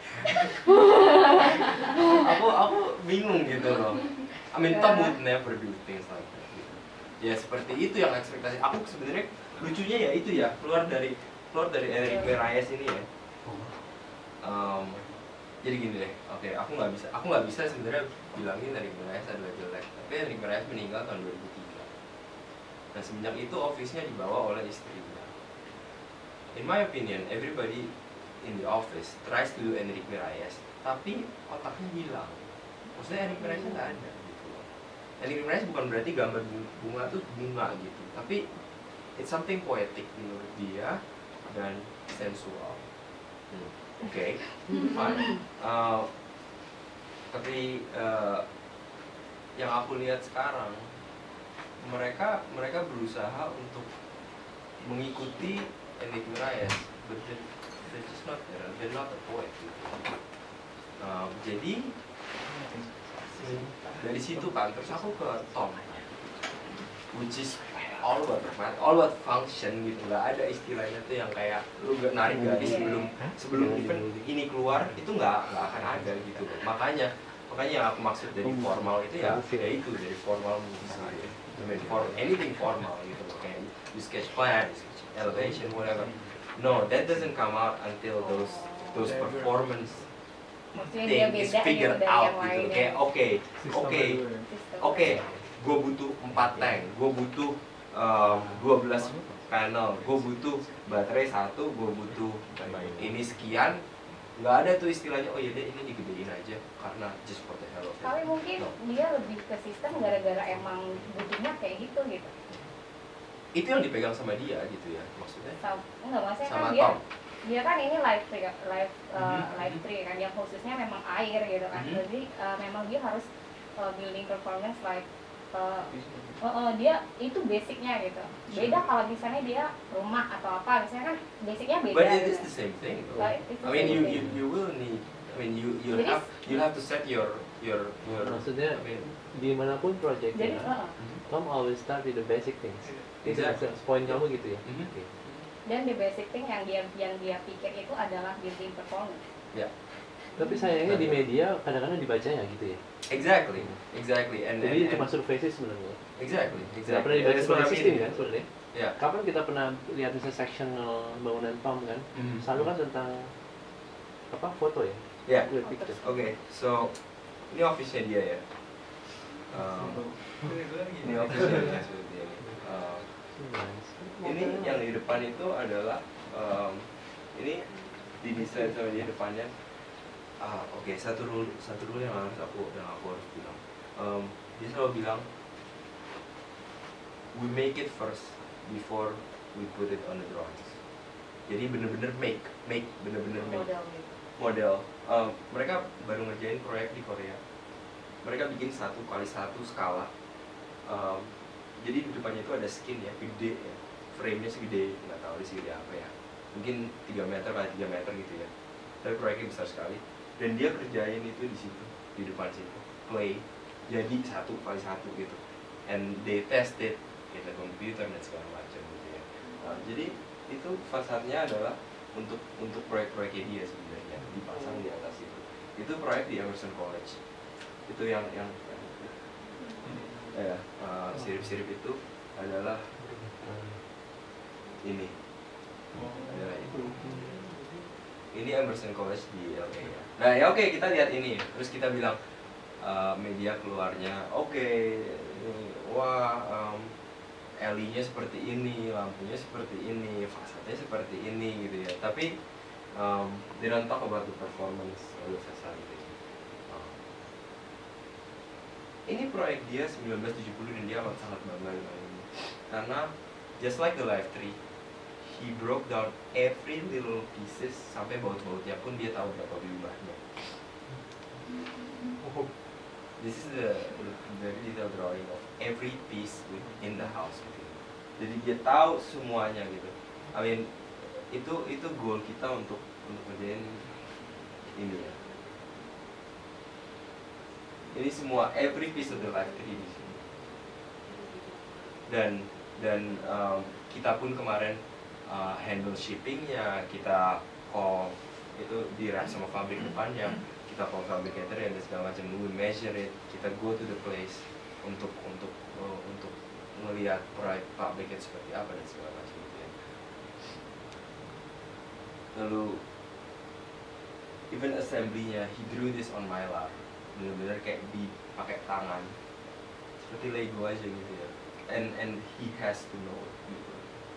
aku aku bingung gitu loh. I mean Thom would never do things like that. Ya seperti itu yang ekspektasi aku sebenarnya. Lucunya ya itu ya, keluar dari keluar dari Enrique Miralles ini ya. Um, jadi gini deh, oke, okay, aku nggak bisa aku nggak bisa sebenarnya bilangin Enrique Miralles adalah jelek, tapi Enrique Miralles meninggal tahun dua ribu tiga. Nah semenjak itu office-nya dibawa oleh istrinya. In my opinion, everybody in the office tries to do Enrique Miralles, tapi otaknya hilang. Maksudnya Enrique Miralles nggak ada gitu loh. Enrique Miralles bukan berarti gambar bunga tuh bunga gitu, tapi it's something poetic menurut dia dan sensual. Hmm. Oke, okay, fine. Uh, tapi uh, yang aku lihat sekarang, mereka mereka berusaha untuk mengikuti Enrique Miralles, but they're just not there. They're not a poet. Gitu. Uh, jadi dari situ kan, terus aku ke Thom, which is all about all about function gitu. Nggak ada istilahnya tuh yang kayak lu gak narik garis sebelum sebelum event ini keluar, itu nggak nggak akan ada gitu. Makanya makanya yang aku maksud dari formal itu ya, ya itu dari formal musik, for anything formal gitu, kayak you sketch plan, you sketch elevation, whatever. No, that doesn't come out until those those performance thing is figured out gitu. Kayak oke oke oke, gue butuh empat tank, gue butuh um, dua belas panel, gue butuh baterai satu, gue butuh ini sekian. Nggak ada tuh istilahnya, oh iya deh ini digedein aja karena just for the hell of it. Tapi mungkin no. Dia lebih ke sistem gara-gara emang butuhnya kayak gitu gitu. Itu yang dipegang sama dia gitu ya maksudnya? Sama, enggak maksudnya sama kan dia, Thom. dia kan ini live tree, live uh, Mm-hmm. live tree kan, yang khususnya memang air gitu kan. Mm-hmm. Jadi uh, memang dia harus uh, building performance like uh, uh, uh, dia itu basicnya gitu. Beda kalau misalnya dia rumah atau apa, misalnya kan basicnya beda. But it gitu. is the same thing though. But it's the I mean same you, thing. you you will need, I mean you you Jadi, have you have to set your your your. Maksudnya I mean, dimanapun Jadi projectnya, uh, Thom always start with the basic things. Itu Exactly. poin kamu gitu ya. Mhm. Oke. dan the basic thing yang dia yang dia pikir itu adalah building performance. ya. Tapi sayangnya di media kadang-kadang dibacanya gitu ya. Exactly, exactly, and Jadi and, cuma and survei sih sebenarnya. exactly, Nggak exactly. pernah dibaca That's what I sebagai mean. sistem kan sebenarnya. Ya. Kapan kita pernah lihat misalnya sectional bangunan Thom kan? Mhm. Selalu kan tentang apa foto ya? Ya. With picture. Oke, so ini office-nya dia ya. Um, ini office-nya dia seperti ini. Um, ini yang di depan itu adalah um, ini didesain sama dia depannya. Ah, oke, okay. satu rule satu rule yang harus aku yang aku harus bilang. Um, dia selalu bilang, we make it first before we put it on the drawings. Jadi bener-bener make, make, bener-bener make. Model gitu. Model. Um, mereka baru ngerjain proyek di Korea. Mereka bikin satu kali satu skala. Um, jadi di depannya itu ada skin ya, gede ya. Frame-nya segede, nggak tahu di segede apa ya. Mungkin tiga meter kali tiga meter gitu ya. Tapi proyeknya besar sekali. Dan dia kerjain itu di situ, di depan situ. Clay. Jadi satu kali satu gitu. And they test it in the computer dan segala macam gitu ya. Nah, jadi itu fasadnya adalah untuk untuk proyek-proyeknya dia sebenarnya dipasang di atas itu. Itu proyek di Emerson College. Itu yang yang, yang ya uh, sirip-sirip itu adalah ini. Adalah itu. Ini Emerson College di L A ya. Nah ya oke okay, kita lihat ini. Terus kita bilang uh, media keluarnya oke. Okay, wah um, L E-nya seperti ini, lampunya seperti ini, fasadnya seperti ini gitu ya. Tapi um, they don't talk about the performance of the facility. Um, ini proyek dia sembilan belas tujuh puluh dan dia amat sangat bangga dengan ini. Karena just like the live tree, he broke down every little pieces sampai baut-bautnya pun dia tahu berapa jumlahnya. this is the, the very detailed drawing of every piece in the house gitu. Jadi dia tahu semuanya gitu. I mean itu itu goal kita untuk untuk ngerjain ini ya. Ini semua every piece of the life tree di sini. Dan dan um, kita pun kemarin uh, handle shippingnya, kita call itu di wrap sama pabrik depannya, kita call fabricator dan segala macam, we measure it, kita go to the place untuk untuk uh, untuk melihat proyek pabriknya seperti apa dan segala macam gitu ya. Lalu even assembly-nya, he drew this on my lap, benar-benar kayak dipakai tangan, seperti Lego aja gitu ya. And and he has to know it, gitu.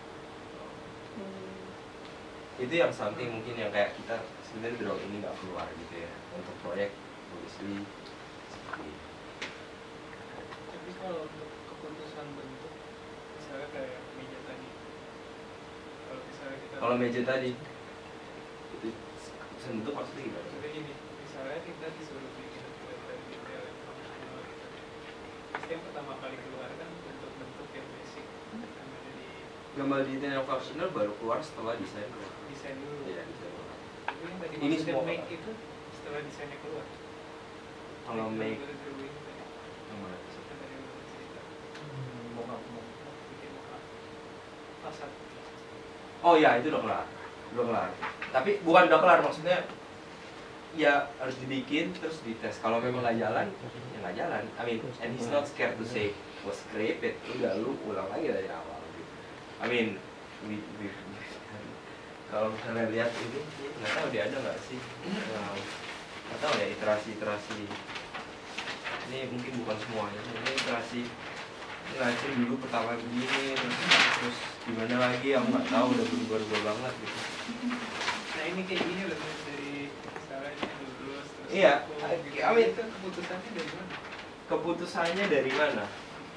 Itu yang something mungkin yang kayak kita sebenarnya draw ini nggak keluar gitu ya untuk proyek obviously seperti. Tapi kalau untuk keputusan bentuk, misalnya kayak meja tadi, kalau misalnya kita Kalau meja tadi itu keputusan bentuk maksudnya gimana? maksudnya gini, misalnya kita disuruh bikin dari detail yang fungsional gitu, pasti yang pertama kali keluar kan bentuk-bentuk yang basic, namanya di Gambar detail yang fungsional baru keluar setelah desain keluar. desain dulu. Iya, desain keluar. Tapi yang tadi Ini maksudnya semua make itu setelah desainnya keluar. Kalau make dulu drawing tadi, yang mana? kan tadi udah cerita, Mock-up. bikin mock-up fasad. Oh ya itu udah kelar, udah kelar. Tapi bukan udah kelar maksudnya ya harus dibikin terus dites. Kalau memang nggak jalan, ya nggak jalan. I mean, and he's not scared to say was scrape it. Udah lu ulang lagi dari awal. Gitu. I mean, we, we, kalau kalian lihat ini, nggak tahu dia ada nggak sih? Nggak tahu ya iterasi-iterasi. Ini mungkin bukan semuanya. Ini iterasi ngacir dulu pertama begini, terus, terus gimana lagi? Aku nggak tahu. Udah berubah-ubah banget gitu. Nah ini kayak gini loh dari misalnya ini lulus terus Iya, hukum, gitu. I mean, Itu keputusannya dari mana? keputusannya dari mana?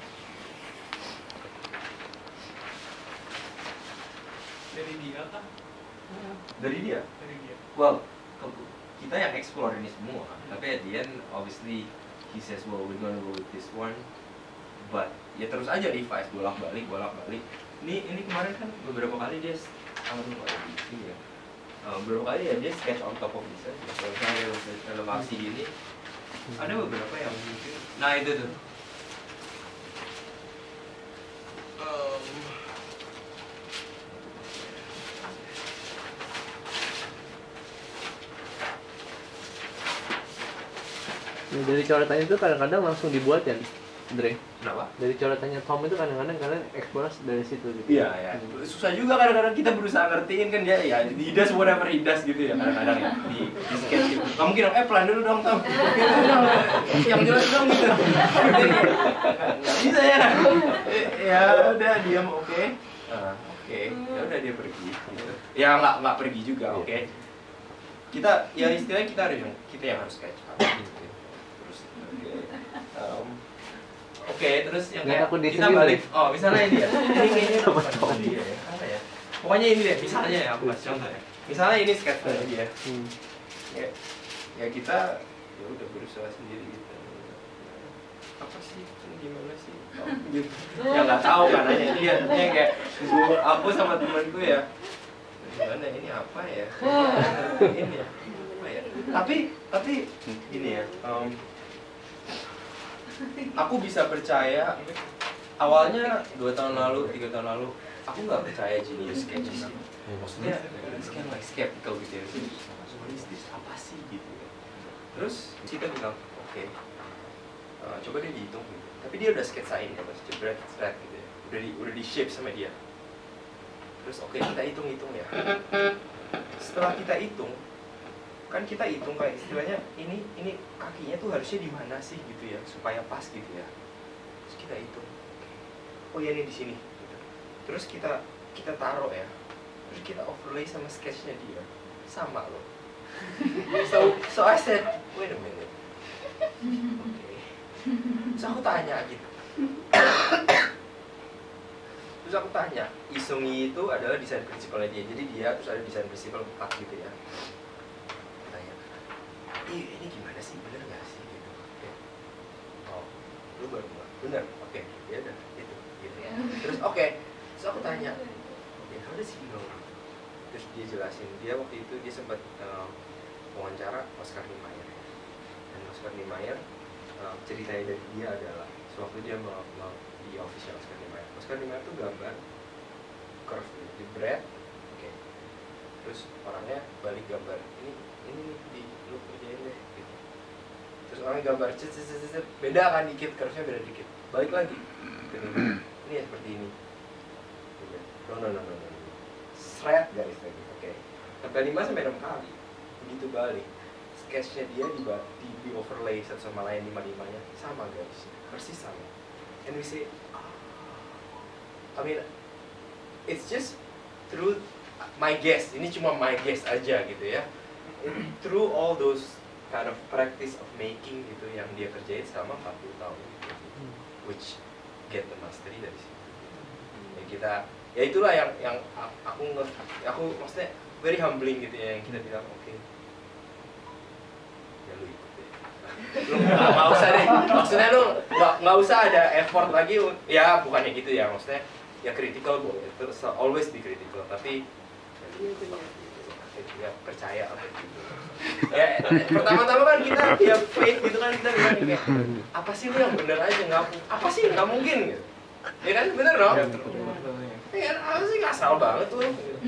Dari dia kah? Dari dia. Dari dia. Well, ke- kita yang explore ini semua, tapi at the end, obviously, he says, well, we're gonna go with this one, but ya terus aja revise, bolak-balik, bolak-balik. Ini ini kemarin kan beberapa kali dia, aduh, ini ya, uh, beberapa kali ya dia sketch on top of this aja. Kalau misalnya elevasi gini, ada beberapa yang mungkin, nah itu tuh. Um, Ya, dari coretannya itu kadang-kadang langsung dibuat ya, Andre. kenapa? Dari coretannya Thom itu kadang-kadang kalian explore dari situ gitu. Iya, ya. Susah juga kadang-kadang kita berusaha ngertiin kan dia ya, he does whatever he does gitu ya kadang-kadang ya. Di, di sketch gitu. Nggak mungkin dong, eh pelan dulu dong Tom. Yang jelas dong gitu. Nggak bisa ya. Eh, ya udah diam oke. Nah, oke. Ya udah dia pergi gitu. Ya nggak nggak pergi juga, oke. Kita ya istilahnya kita harus yang kita yang harus sketch gitu. Terus um, oke, okay, terus yang Nggak kayak takut dia kita sendiri. balik, oh misalnya ini ya, ini kayaknya bukan bukan dia ya, apa ya? Pokoknya ini deh, misalnya ya, aku kasih contoh ya. Misalnya ini sketch dari dia, Hmm. ya, ya kita ya udah berusaha sendiri gitu. Apa sih, ini gimana sih? Oh, gitu. Ya nggak tahu kan nanya dia, dia kayak gua, aku sama temanku ya, gimana ini apa ya? Ini ya, apa ya? Tapi tapi gini ya. Um, aku bisa percaya awalnya dua tahun lalu, tiga tahun lalu aku nggak percaya genius sketches sih. Maksudnya it's kind of like skeptical gitu ya. What is this? Apa sih gitu ya. Terus kita bilang oke, okay, uh, coba dia dihitung gitu. Tapi dia udah sketsain ya, pas jebret, jebret gitu ya. Udah di udah di shape sama dia. Terus oke okay, kita hitung-hitung ya. Setelah kita hitung, kan kita hitung kayak istilahnya ini ini kakinya tuh harusnya di mana sih gitu ya supaya pas gitu ya. Terus kita hitung, oh ya ini di sini. Gitu. Terus kita kita taruh ya. Terus kita overlay sama sketchnya dia, sama loh. So so I said, wait a minute. Oke. Okay. Terus aku tanya gitu. Terus aku tanya, Isungi itu adalah desain prinsipalnya dia. Jadi dia terus ada desain prinsipal empat gitu ya. Tanya, Ih, ini gimana sih, bener nggak sih gitu. Ya. lu baru mulai bener oke okay. Ya udah itu gitu terus oke okay. Terus aku tanya ya how does he know terus dia jelasin dia waktu itu dia sempat um, wawancara Oscar Niemeyer dan Oscar Niemeyer um, ceritanya dari dia adalah sewaktu dia mau, mau di official Oscar Niemeyer Oscar Niemeyer tuh gambar curve di bread oke okay. Terus orangnya balik gambar ini ini di lu kerjain deh gitu terus orangnya gambar cet cet cet cet beda kan dikit curve-nya beda dikit balik lagi ini ini ya seperti ini no no no no no shred garis lagi oke okay. Sampai lima sampai enam kali begitu balik sketchnya dia di, di, di overlay satu sama lain lima limanya sama guys persis sama and we say ah. I mean it's just through my guess ini cuma my guess aja gitu ya through all those kind of practice of making gitu yang dia kerjain selama empat puluh tahun gitu. Which get the mastery dari situ ya kita ya itulah yang yang aku aku maksudnya very humbling gitu ya yang kita bilang oke okay, ya lu ikut deh lu nggak usah deh maksudnya lu nggak nggak usah ada effort lagi ya bukannya gitu ya maksudnya ya critical boleh terus always be critical tapi ya, ya percaya lah gitu ya pertama-tama kan kita ya faith gitu kan kita bilang kayak apa sih lu yang bener aja nggak apa sih nggak mungkin gitu ya kan bener dong ya apa sih ngasal banget tuh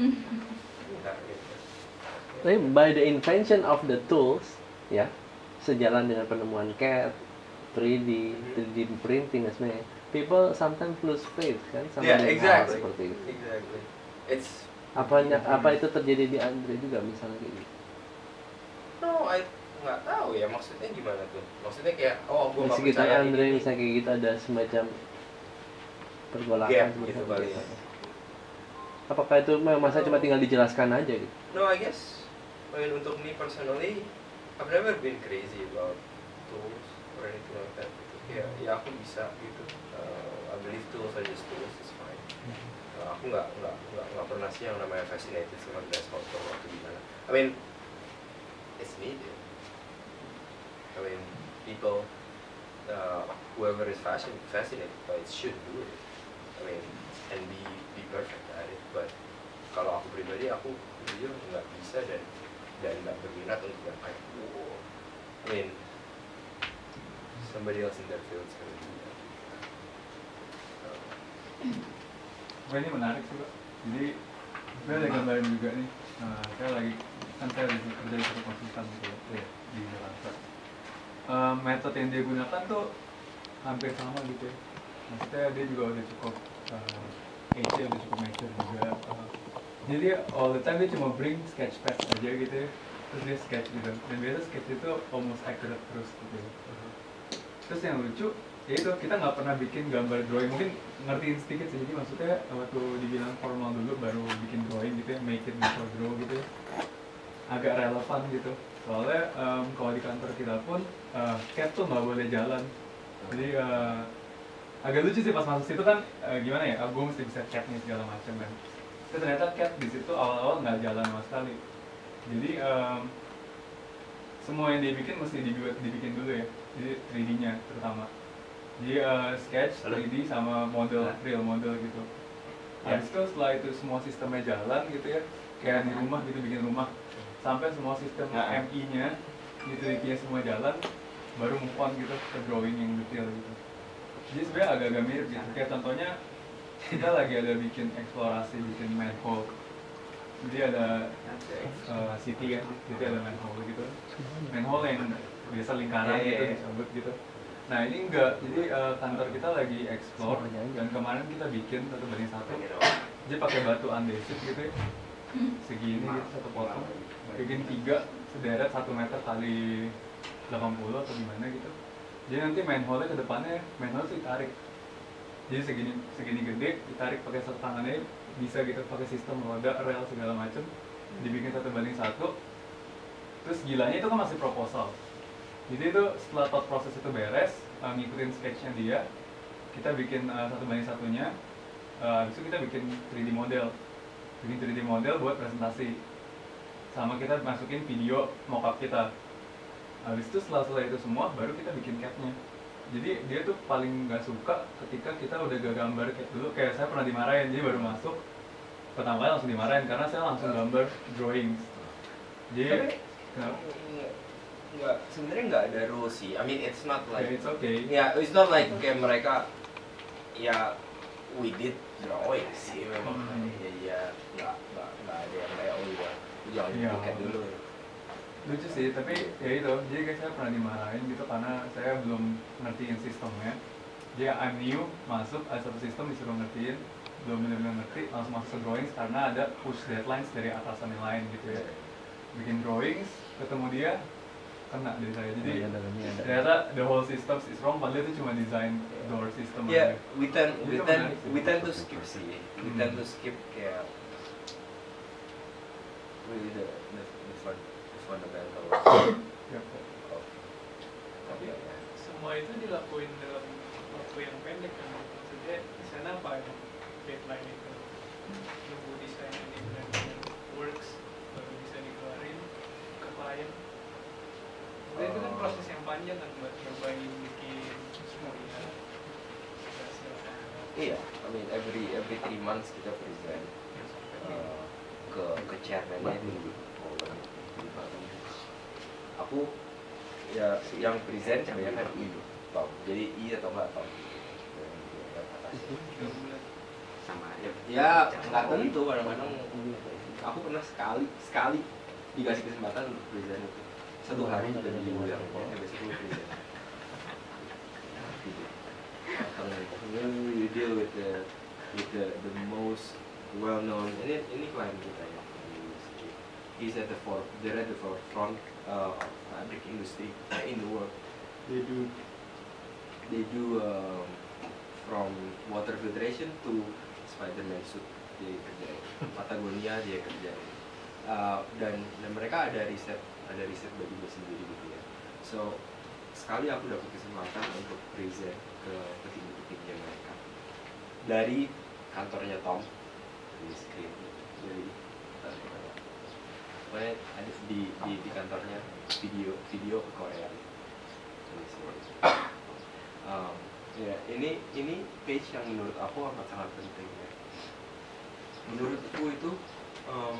Tapi by the invention of the tools, ya, sejalan dengan penemuan C A D, tiga D, tiga D printing dan sebagainya, people sometimes lose faith kan sama yeah, dengan exactly. hal seperti itu. Exactly. It's Apanya, apa itu terjadi di Andre juga misalnya kayak gitu? no, I nggak tahu ya maksudnya gimana tuh. Maksudnya kayak oh gue Di nggak sekitar percaya Andre ini. misalnya kayak gitu ada semacam pergolakan Gap seperti gitu itu. kali ya. Apakah itu memang masa cuma tinggal dijelaskan aja gitu? No, I guess. I mean, untuk me personally, I've never been crazy about tools or anything like that. Gitu. Ya, ya aku bisa gitu. Uh, I believe tools are just tools, it's fine. Uh, aku nggak nggak nggak nggak pernah sih yang namanya fascinated sama glass bottle waktu gimana. I mean, it's needed. I mean, people, uh, whoever is fashion, fascinated by it should do it. I mean, and be be perfect at it. But kalau aku pribadi, aku jujur nggak bisa dan dan nggak berminat untuk yang kayak wow. I mean, somebody else in their field is gonna do that. Wah, ini menarik sih, Pak. Jadi saya ada gambaran juga nih. Nah, saya lagi kan saya lagi kerja di satu konsultan gitu ya di Jakarta. Uh, metode yang dia gunakan tuh hampir sama gitu ya. Maksudnya dia juga udah cukup uh, H udah cukup mature juga. Uh, jadi all the time dia cuma bring sketch pad aja gitu ya. Terus dia sketch gitu. Dan biasa sketch itu almost accurate terus gitu ya. Terus yang lucu ya itu kita nggak pernah bikin gambar drawing, mungkin ngertiin sedikit sih, jadi maksudnya waktu dibilang formal dulu baru bikin drawing gitu ya, make it before draw gitu ya, agak relevan gitu. Soalnya um, kalau di kantor kita pun uh, cat tuh nggak boleh jalan, jadi uh, agak lucu sih pas masuk situ kan uh, gimana ya, aku mesti bisa cat nih segala macam kan. Terus ternyata cat di situ awal-awal nggak jalan sama sekali, jadi um, semua yang dia bikin mesti dibuat dibikin dulu ya, jadi tiga D-nya terutama. Jadi uh, sketch, tiga D sama model, real model gitu. Habis itu setelah itu semua sistemnya jalan gitu ya, kayak di rumah gitu, bikin rumah sampai semua sistem M I-nya, utility-nya semua jalan, baru move on gitu ke drawing yang detail gitu. Jadi sebenarnya agak-agak mirip gitu, kayak contohnya kita lagi ada bikin eksplorasi, bikin manhole. Jadi ada uh, city kan, jadi ada manhole gitu. Manhole yang biasa lingkaran gitu, disebut gitu. Nah ini enggak, jadi uh, kantor kita lagi explore dan kemarin kita bikin satu banding satu, jadi pakai batu andesit gitu ya, segini gitu, satu potong, bikin tiga sederet satu meter kali delapan puluh atau gimana gitu. Jadi nanti manhole ke depannya, manhole tuh ditarik, jadi segini segini gede, ditarik pakai satu tangannya, bisa gitu pakai sistem roda, rel segala macem, dibikin satu banding satu. Terus gilanya itu kan masih proposal. Jadi itu setelah thought proses itu beres, uh, ngikutin sketchnya dia, kita bikin uh, satu banding satunya, uh, habis itu kita bikin tiga D model, bikin tiga D model buat presentasi, sama kita masukin video mockup kita. Habis itu setelah selesai itu semua, baru kita bikin capnya. Jadi dia tuh paling nggak suka ketika kita udah gak gambar kayak dulu. Kayak saya pernah dimarahin, jadi baru masuk pertama kali langsung dimarahin karena saya langsung gambar drawings. Jadi kenapa? Nggak, sebenarnya nggak ada rules sih. I mean it's not like Yeah, it's okay. ya yeah, it's not like kayak mereka ya we did drawing sih memang. Hmm. Ya ya nggak nggak nggak ada yang kayak oh ya jangan Iya. dibuka dulu. Lucu sih, tapi ya itu, jadi kayak saya pernah dimarahin gitu karena saya belum ngertiin sistemnya. Jadi I'm new, masuk ada satu sistem disuruh ngertiin, belum benar-benar ngerti, langsung masuk ke drawings karena ada push deadlines dari atasan yang lain gitu ya. Bikin drawings, ketemu dia, kena dari saya. Jadi ternyata the whole system is wrong, padahal itu cuma desain door system Ya, aja. we tend we Itu tend menarik sih. we tend to skip sih. We Hmm. tend to skip kayak really the the, the, fun, the fundamental Yep. of Tapi apa ya. semua itu dilakuin dalam waktu yang pendek kan. Maksudnya di sana apa ya deadline itu? Nunggu desain ini benar-benar works baru bisa dikeluarin ke klien. Maksudnya itu kan proses yang panjang kan buat nyobain bikin semuanya. Iya, I mean every every three months kita present uh, ke ke chairman-nya di aku ya yang present kebanyakan I Tom, jadi I atau enggak Tom. Sama Ya, ya nggak tentu kadang-kadang aku pernah sekali sekali dikasih kesempatan untuk present itu satu hari udah diundang ya besok gue present. You deal with the with the the most well known ini ini klien kita ya. He's at the for they're at the forefront uh, of fabric industry in the world. They do they do um, from water filtration to Spider-Man suit dia kerjain, Patagonia dia kerjain, uh, dan dan mereka ada riset ada riset baju sendiri gitu ya. So sekali aku dapat kesempatan untuk present ke petinggi-petinggi mereka dari kantornya Tom di screen dari pokoknya ada di, di di kantornya video video ke Korea. Um, ya ini ini page yang menurut aku amat sangat penting ya. Menurutku itu um,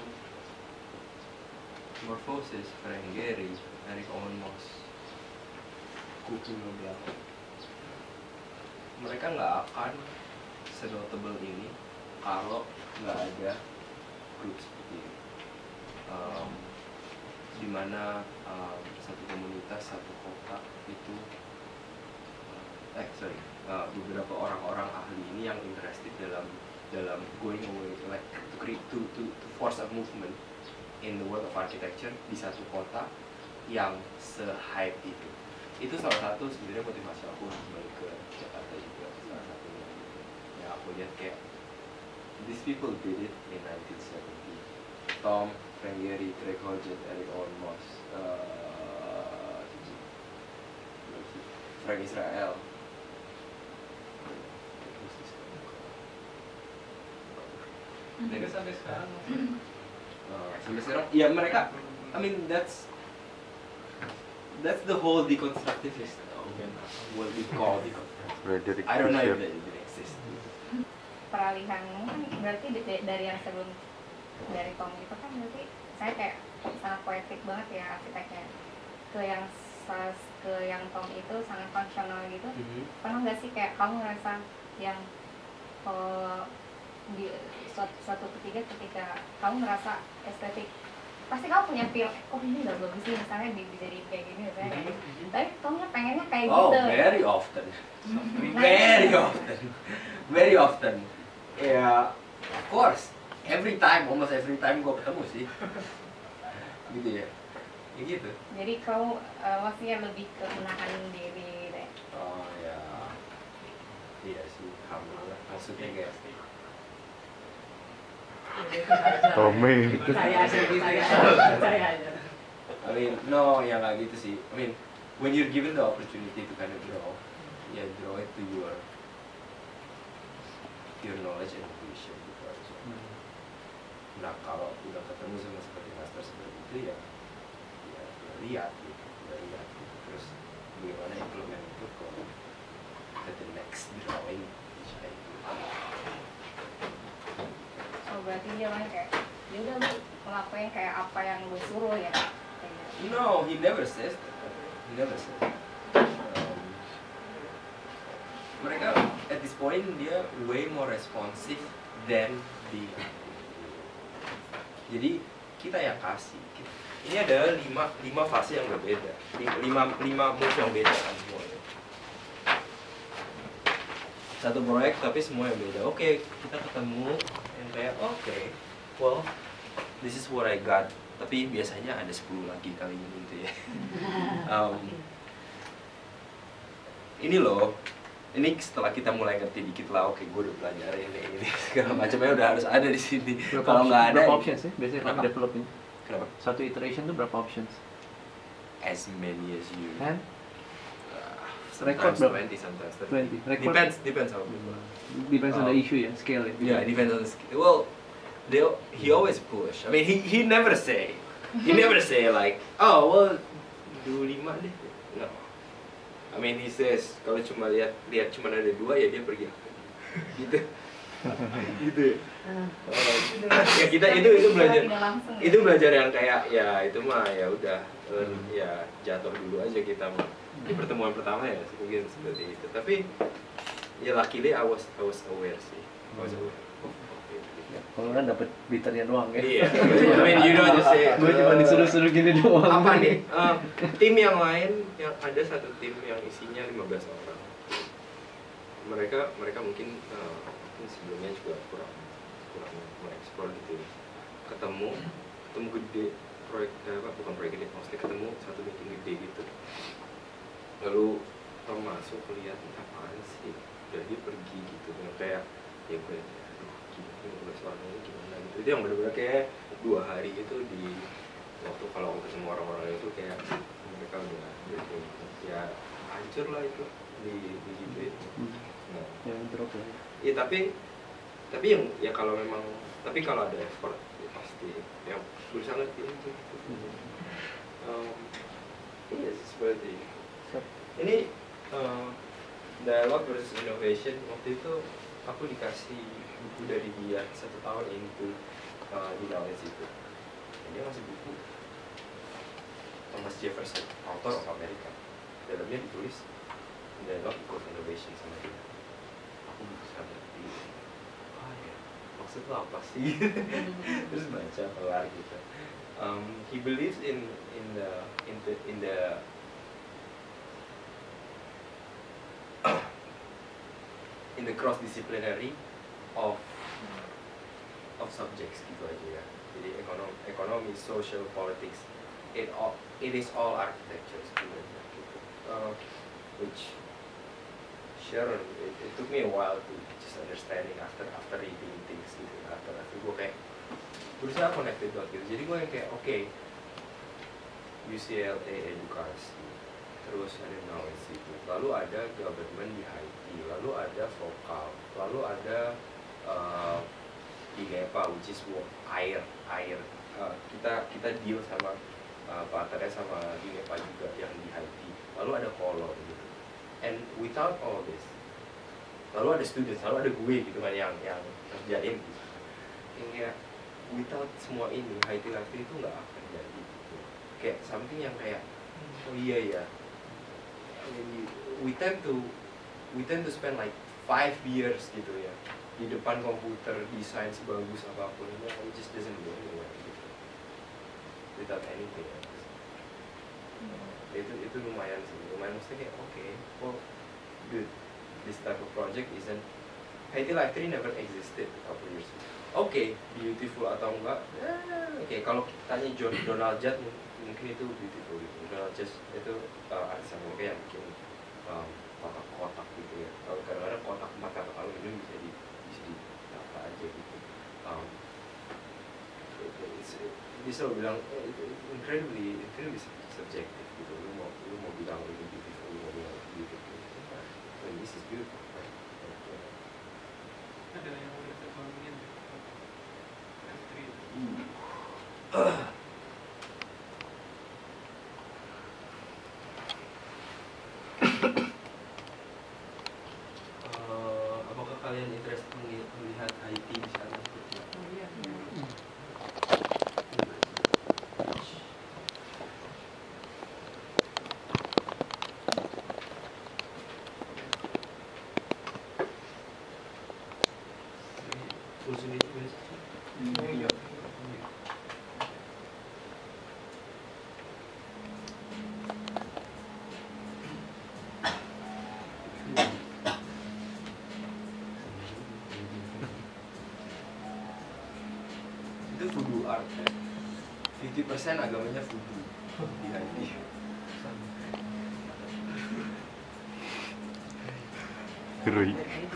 Morphosis, Frank Gehry, Eric Owen Moss, Kuku Nobel, mereka nggak akan senotable ini kalau nggak ada grup seperti ini. Um, dimana um, satu komunitas, satu kota itu eh sorry uh, beberapa orang-orang ahli ini yang interested dalam dalam going away like to create to, to, to force a movement in the world of architecture di satu kota yang se-hype itu. Itu salah satu sebenarnya motivasi aku untuk balik ke Jakarta juga, salah satunya gitu. Ya aku lihat kayak these people did it in nineteen seventy. Tom, Frank Gehry, Craig Hodgett, Eric Owen Moss, uh, Frank Israel. Mereka sampai sekarang Uh, sampai sekarang, ya mereka, I mean that's that's the whole deconstructivist, okay. What we call deconstructivist. I don't know if it, it exists. Peralihan kan berarti dari, dari yang sebelum dari Tom itu kan berarti saya kayak sangat poetik banget ya arsiteknya, ke yang ke yang Tom itu sangat fungsional gitu. Mm-hmm. Pernah nggak sih kayak kamu ngerasa yang uh, di suatu, suatu ketiga ketika kamu ngerasa estetik, pasti kamu punya feel, oh ini udah bagus sih misalnya di jadi kayak gini misalnya kayak gitu. Tapi kamunya pengennya kayak Oh, gitu. very often, very often, very often. Ya, of course, every time, almost every time gue ketemu sih, gitu ya, ya gitu. Jadi kamu uh, maksudnya lebih ke menahan diri deh. Oh ya, iya sih, alhamdulillah. Maksudnya kayak Thom Mayne. Saya aja, saya saya aja. I mean, no, ya nggak gitu sih. I mean, when you're given the opportunity to kind of draw, ya draw it to your your knowledge and vision gitu aja. Nah, kalau udah ketemu sama seperti master seperti itu ya, ya, ya lihat gitu, ya lihat gitu. Terus bagaimana implement itu ke at the next drawing which I do. Oh berarti dia main kayak ya udah lu ngelakuin kayak apa yang gue suruh ya. No, he never says that. He never says that. Um, mereka at this point dia way more responsive than the. Jadi kita yang kasih. Ini ada lima lima fase yang berbeda, lima lima move yang beda kan semuanya. Satu proyek tapi semua yang beda. Oke, okay, kita ketemu yang kayak oke, okay, well this is what I got. Tapi biasanya ada sepuluh lagi kali ini gitu ya. um, ini loh, ini setelah kita mulai ngerti dikit lah, oke okay, gue udah belajar ini ini segala macamnya udah harus ada di sini. Kalau nggak ada, berapa options sih biasanya kamu develop ini? Kenapa? Satu iteration tuh berapa options? As many as you. And? Uh, Record berapa? twenty, sometimes thirty. twenty. Record? Depends, depends how. Depends on the Um, issue ya, scale ya. Yeah, depends on the skill. Well, they he always push. I mean, he he never say, he never say like, oh well, do lima deh. No. I mean, he says kalau cuma lihat lihat cuma ada dua ya dia pergi. Gitu. Gitu. Uh, ya kita itu itu belajar. Itu belajar yang kayak ya itu mah ya udah uh, ya jatuh dulu aja kita mah. Di pertemuan pertama ya mungkin seperti itu. Tapi ya luckily I was I was aware sih. I was aware. Kalau kan dapat bitternya doang ya. Iya. I mean, you know just say. Gue cuma disuruh-suruh gini doang. Apa nih? Uh, tim yang lain yang ada satu tim yang isinya lima belas orang. Mereka mereka mungkin uh, mungkin sebelumnya juga kurang kurang mengeksplor gitu. Ketemu ketemu gede proyek eh, apa bukan proyek gede, maksudnya ketemu satu meeting gede gitu. Lalu Thom masuk lihat apaan sih, dan dia pergi gitu dengan kayak ya gue gimana suaranya ini gimana gitu. Itu yang benar-benar kayak dua hari itu di waktu kalau aku ketemu orang-orang itu kayak mereka udah gitu, ya hancur lah itu di di gitu itu. Nah, ya drop lah. Iya tapi tapi yang ya kalau memang tapi kalau ada effort ya pasti yang berusaha ngerti aja gitu. Um, iya seperti ini uh, dialog versus innovation. Waktu itu aku dikasih buku dari dia satu tahun into uh, di knowledge itu. Dia ngasih buku Thomas Jefferson, author of America. Dalamnya ditulis dialog equals innovation sama dia. Aku bisa ngerti. Ah ya, maksudnya apa sih? Terus baca kelar gitu. Um, he believes in in the in the in the in the cross disciplinary of of subjects gitu aja ya. Jadi ekonomi, ekonomi, social, politics, it all it is all architecture sebenarnya gitu. Uh, which Sharon, it, it took me a while to just understanding after after reading things gitu. After after gue kayak berusaha connected dot gitu. Jadi gue yang kayak oke, okay, U C L A edukasi, terus ada knowledge itu, lalu ada government di Haiti, lalu ada vokal, lalu ada uh, di N E P A, which is air, air. Uh, kita kita deal sama uh, partnernya sama di N E P A juga yang di Haiti, lalu ada kolor gitu. And without all this, lalu ada students, lalu ada gue gitu kan yang yang kerjain gitu. Kayak without semua ini, Haiti Life itu nggak akan jadi gitu. Kayak something yang kayak oh iya ya. We tend to we tend to spend like five years gitu ya di depan komputer desain sebagus apapun itu, it just doesn't go anywhere gitu without anything else. Hmm. Itu itu lumayan sih, lumayan maksudnya kayak oke, okay, well good, this type of project isn't Haiti Life three never existed a couple years ago. Oke, okay, beautiful atau enggak? Eh, oke, okay. Kalau tanya John Donald Judd mungkin itu beautiful gitu. Donald Judd itu uh, artis yang mungkin yang bikin um, kotak-kotak gitu ya. Kalau kadang-kadang kotak empat kata kalau ini bisa di bisa ditata aja gitu. Um, dia selalu bilang oh, itu incredibly incredibly subjective gitu. Lu mau lu mau bilang ini beautiful, lu mau bilang beautiful. And this is beautiful. Right? Ada yang udah terbangun F3. Ini itu voodoo art ya. lima puluh persen agamanya voodoo di Haiti. Gerui.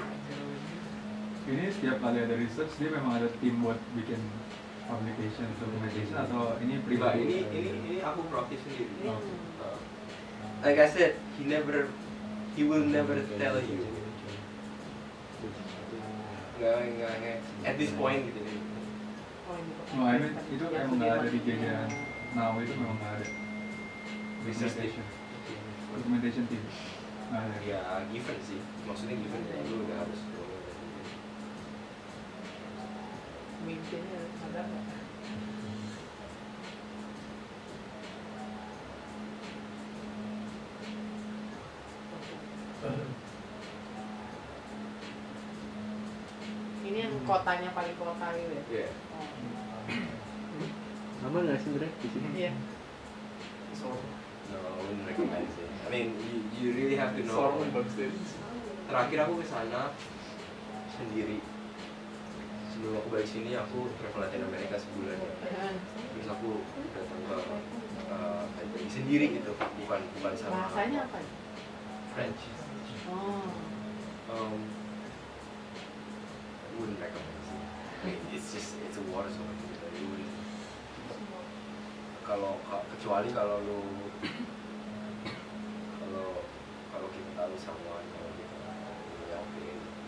ini setiap kali ada research dia memang ada tim buat bikin publication documentation atau ini Enggak, pribadi? ini ini ini aku proaktif sendiri. Oh. Uh, like I said, he never, he will never tell you. Enggak, enggak, enggak. At this point gitu nih. Oh, I mean, itu emang nggak ada di jajaran now itu memang nggak ada Research team. documentation documentation team nggak ada. Ya given sih, maksudnya given ya lu udah harus. Mimpinya ada nggak? Ini yang kotanya paling kota gitu ya? Yeah. Oh. Sama nggak sih Bre di sini? Iya. No, I wouldn't recommend it. I mean, you, you really have to know. Terakhir aku ke sana sendiri. Sebelum aku balik sini, aku travel Latin Amerika sebulan ya. Terus aku datang ke uh, Haiti sendiri gitu, bukan bukan sama. Bahasanya apa? French. Oh. Um, I wouldn't recommend sih. I mean, it's just it's a war zone gitu. You wouldn't. Kalau ka- kecuali kalau lu kalau kalau kita tahu sama kalau kita ya oke.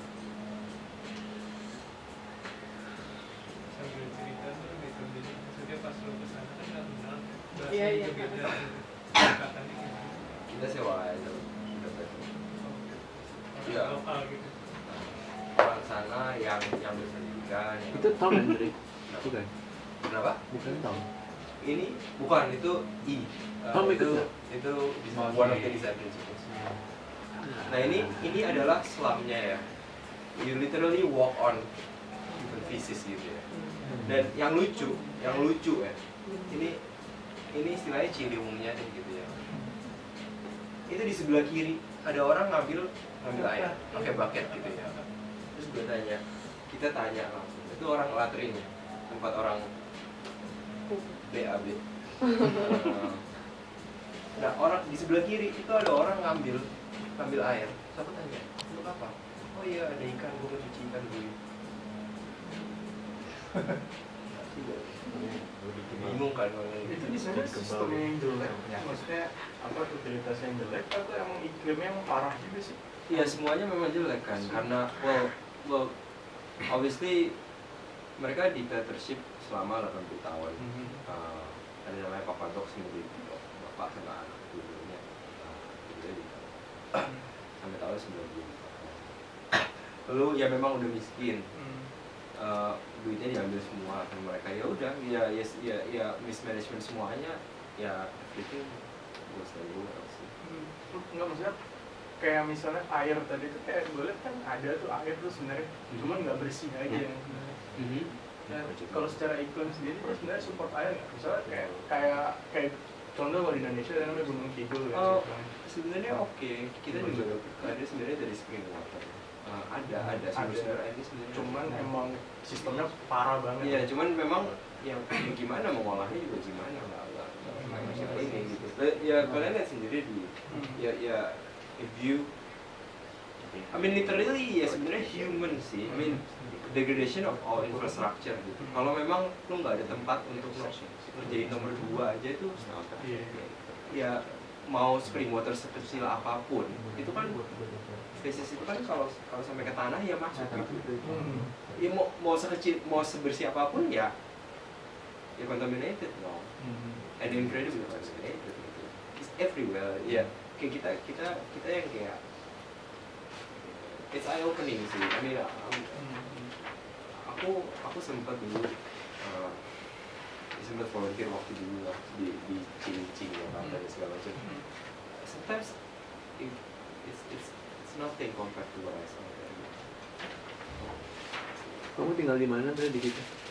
Sambil cerita tuh gitu, jadi maksudnya pas lo kesana kan nggak kenal bahasa Iya, iya. juga beda, katanya gimana? Kita sewa aja kita betul. Iya. Lokal gitu. Orang sana yang yang berpendidikan. yang- Itu Thom kan Bre? Bukan? Kenapa? Bukan Thom. Ini bukan itu I. Uh, Thom itu ikut itu bisa one of the design principles. Nah ini ini adalah slumnya ya. You literally walk on human feces gitu ya. Dan yang lucu, yang lucu ya. Ini ini istilahnya ciliwungnya nih gitu ya. Itu di sebelah kiri ada orang ngambil ngambil air pakai bucket gitu ya. Terus gue tanya, kita tanya langsung. Itu orang latrin ya, tempat orang B A B. Uh, Nah orang di sebelah kiri itu ada orang ngambil ngambil air. Siapa tanya? Untuk apa? Oh iya ada ikan, gue mau cuci ikan dulu. Bingung kan kalau Itu gitu. di sana sistemnya yang jelek, maksudnya apa utilitasnya yang jelek atau emang iklimnya yang parah juga sih? Iya semuanya memang jelek kan karena well well obviously mereka dictatorship selama delapan puluh tahun. Uh, ada namanya Papa Doc sendiri bapak sama anak dulunya uh, jadi sampai tahun sembilan puluh. Lalu ya memang udah miskin. Uh, duitnya diambil semua sama mereka ya udah ya ya ya ya mismanagement semuanya ya everything goes everywhere sih. Hmm. Enggak maksudnya kayak misalnya air tadi tuh kayak gue liat kan ada tuh air tuh sebenarnya cuman nggak bersih aja yang sebenarnya. Mm-hmm. Nah, kalau secara iklim sendiri dia sebenarnya support air nggak? Misalnya kayak kayak kayak contoh kalau di Indonesia ada namanya Gunung Kidul kan. Oh, sebenarnya oke kita juga ada sebenarnya dari spring water. Uh, ada ada sumber-sumber air sebenarnya. Cuman emang sistemnya parah banget. Iya, cuman memang yang ya gimana mengolahnya juga gimana nggak nggak nggak masalah ini gitu. Ya kalian lihat sendiri di ya ya if you I mean literally ya sebenarnya human sih. I mean degradation of all infrastructure gitu. Kalau memang lu nggak ada tempat untuk ngerjain nomor dua aja itu ya mau spring water sekecil apapun itu kan spesies itu kan kalau kalau sampai ke tanah ya masuk gitu. Ya mau mau sekecil mau sebersih apapun ya ya contaminated no. And incredibly contaminated gitu. It's everywhere. Ya kayak kita kita kita yang kayak it's eye opening sih. I mean um, aku aku sempat dulu uh, sempat volunteer waktu dulu lah di di Cilincing ya kan dan segala macam. Sometimes it, it's it's it's nothing compared to what I saw there. Kamu tinggal di mana Bre di situ?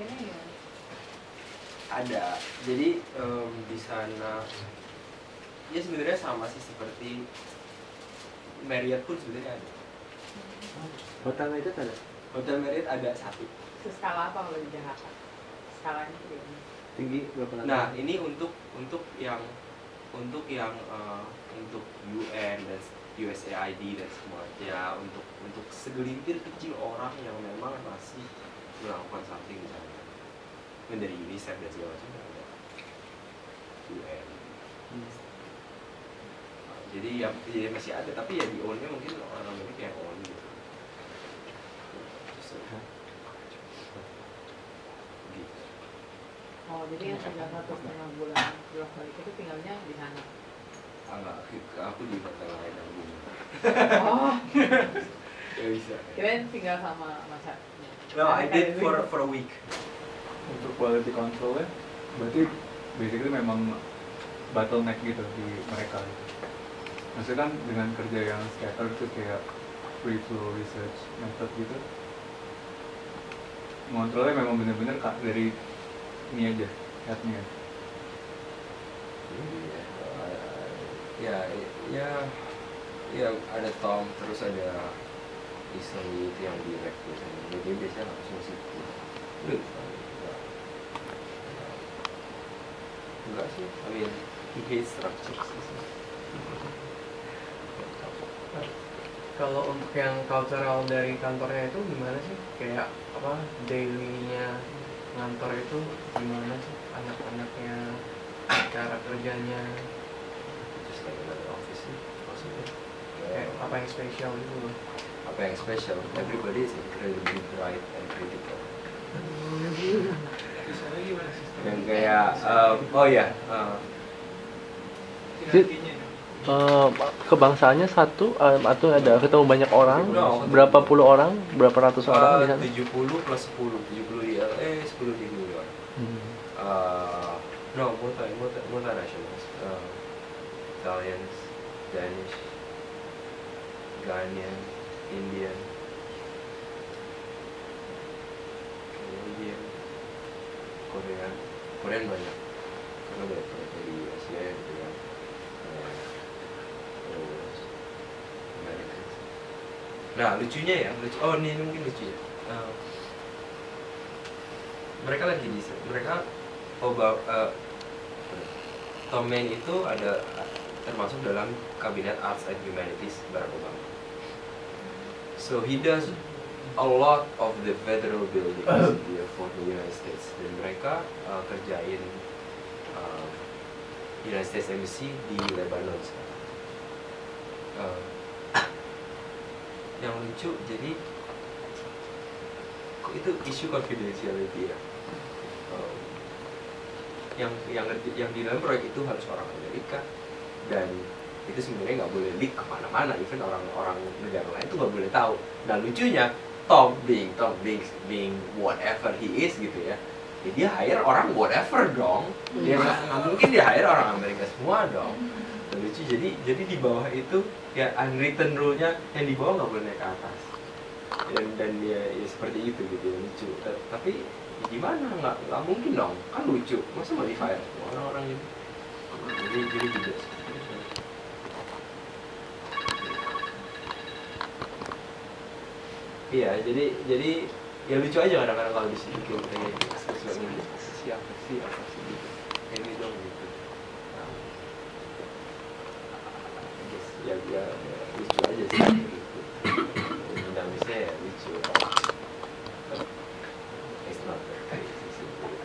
akhirnya gimana? Ada. Jadi em, di sana ya sebenarnya sama sih seperti Marriott pun sebenarnya ada. Hotel itu ada? Hotel Marriott ada satu. Seskala apa kalau di Jakarta? Skalanya itu gimana? Tinggi berapa lantai? Nah ini untuk untuk yang untuk yang eh, untuk U N dan U S A I D dan semuanya, untuk untuk segelintir kecil orang yang memang masih melakukan something di sana. Mungkin dari UNICEF dan segala macam ada U N. Hmm. Nah, jadi ya, ya masih ada, tapi ya di own-nya mungkin orang Amerika yang own gitu. So, gitu. Oh, jadi yang tinggal satu setengah bulan bolak balik itu tinggalnya di sana. Ah, enggak, aku di hotel lain aku. Oh, Ya bisa. kirain tinggal sama masanya. No, I did for for a week. Untuk quality control-nya berarti basically memang bottleneck gitu di mereka gitu. Maksudnya kan dengan kerja yang scatter itu kayak free flow research method gitu, ngontrolnya memang bener-bener kak dari ini aja, headnya. Ya, ya, ya ada Thom, terus ada Iseng itu yang direct gitu. Jadi biasanya langsung situ. Udah, enggak, enggak sih. I mean, he hates structure sih. Kalau untuk yang cultural dari kantornya itu gimana sih? Kayak apa daily-nya ngantor itu gimana sih? Anak-anaknya, cara kerjanya, Just like another office sih, maksudnya. kayak apa yang spesial gitu loh? Apa yang special? Everybody is incredibly bright and critical. Misalnya gimana sistem? Yang kayak, um, oh ya, uh, Hierarkinya. Uh, kebangsaannya satu uh, atau ada ketemu banyak orang, No, berapa puluh orang, berapa ratus orang di sana? tujuh puluh plus sepuluh, tujuh puluh di L A, sepuluh di New York. Hmm. Uh, no, multi, multi, multinationals. Uh, Italians, Danish, Ghanaian, Indian, Canadian, Korean, Korean banyak. Karena banyak dari Asia gitu kan. Uh, terus Americans. Nah lucunya ya, lucu. Oh ini, ini mungkin lucu ya. Uh, mereka lagi di mereka Obama, uh, Thom Mayne itu ada termasuk dalam kabinet Arts and Humanities Barack Obama. So he does a lot of the federal buildings uh. for the United States. Dan mereka uh, kerjain uh, United States Embassy di Lebanon sekarang. Uh, yang lucu, jadi kok itu isu confidentiality ya. Um, yang yang yang di dalam proyek itu harus orang Amerika, dan itu sebenarnya nggak boleh leak kemana-mana, even orang-orang negara lain itu nggak boleh tahu. Nah lucunya Thom being Thom being being whatever he is gitu ya, ya dia hire orang whatever dong, dia nggak mungkin dia hire orang Amerika semua dong. Dan lucu, jadi jadi di bawah itu ya unwritten rule-nya yang di bawah nggak boleh naik ke atas, dan dan ya, ya seperti itu gitu ya, lucu. Tapi ya gimana, nggak nggak mungkin dong, kan lucu, masa mau di fire orang-orang ini. Jadi jadi juga iya, jadi jadi ya lucu aja kadang-kadang kalau di sini kayak sosial media siapa sih apa sih gitu, ini dong gitu. Nah, yes, ya, ya, ya lucu aja sih gitu. Dinamisnya ya lucu. It's not that crazy sih.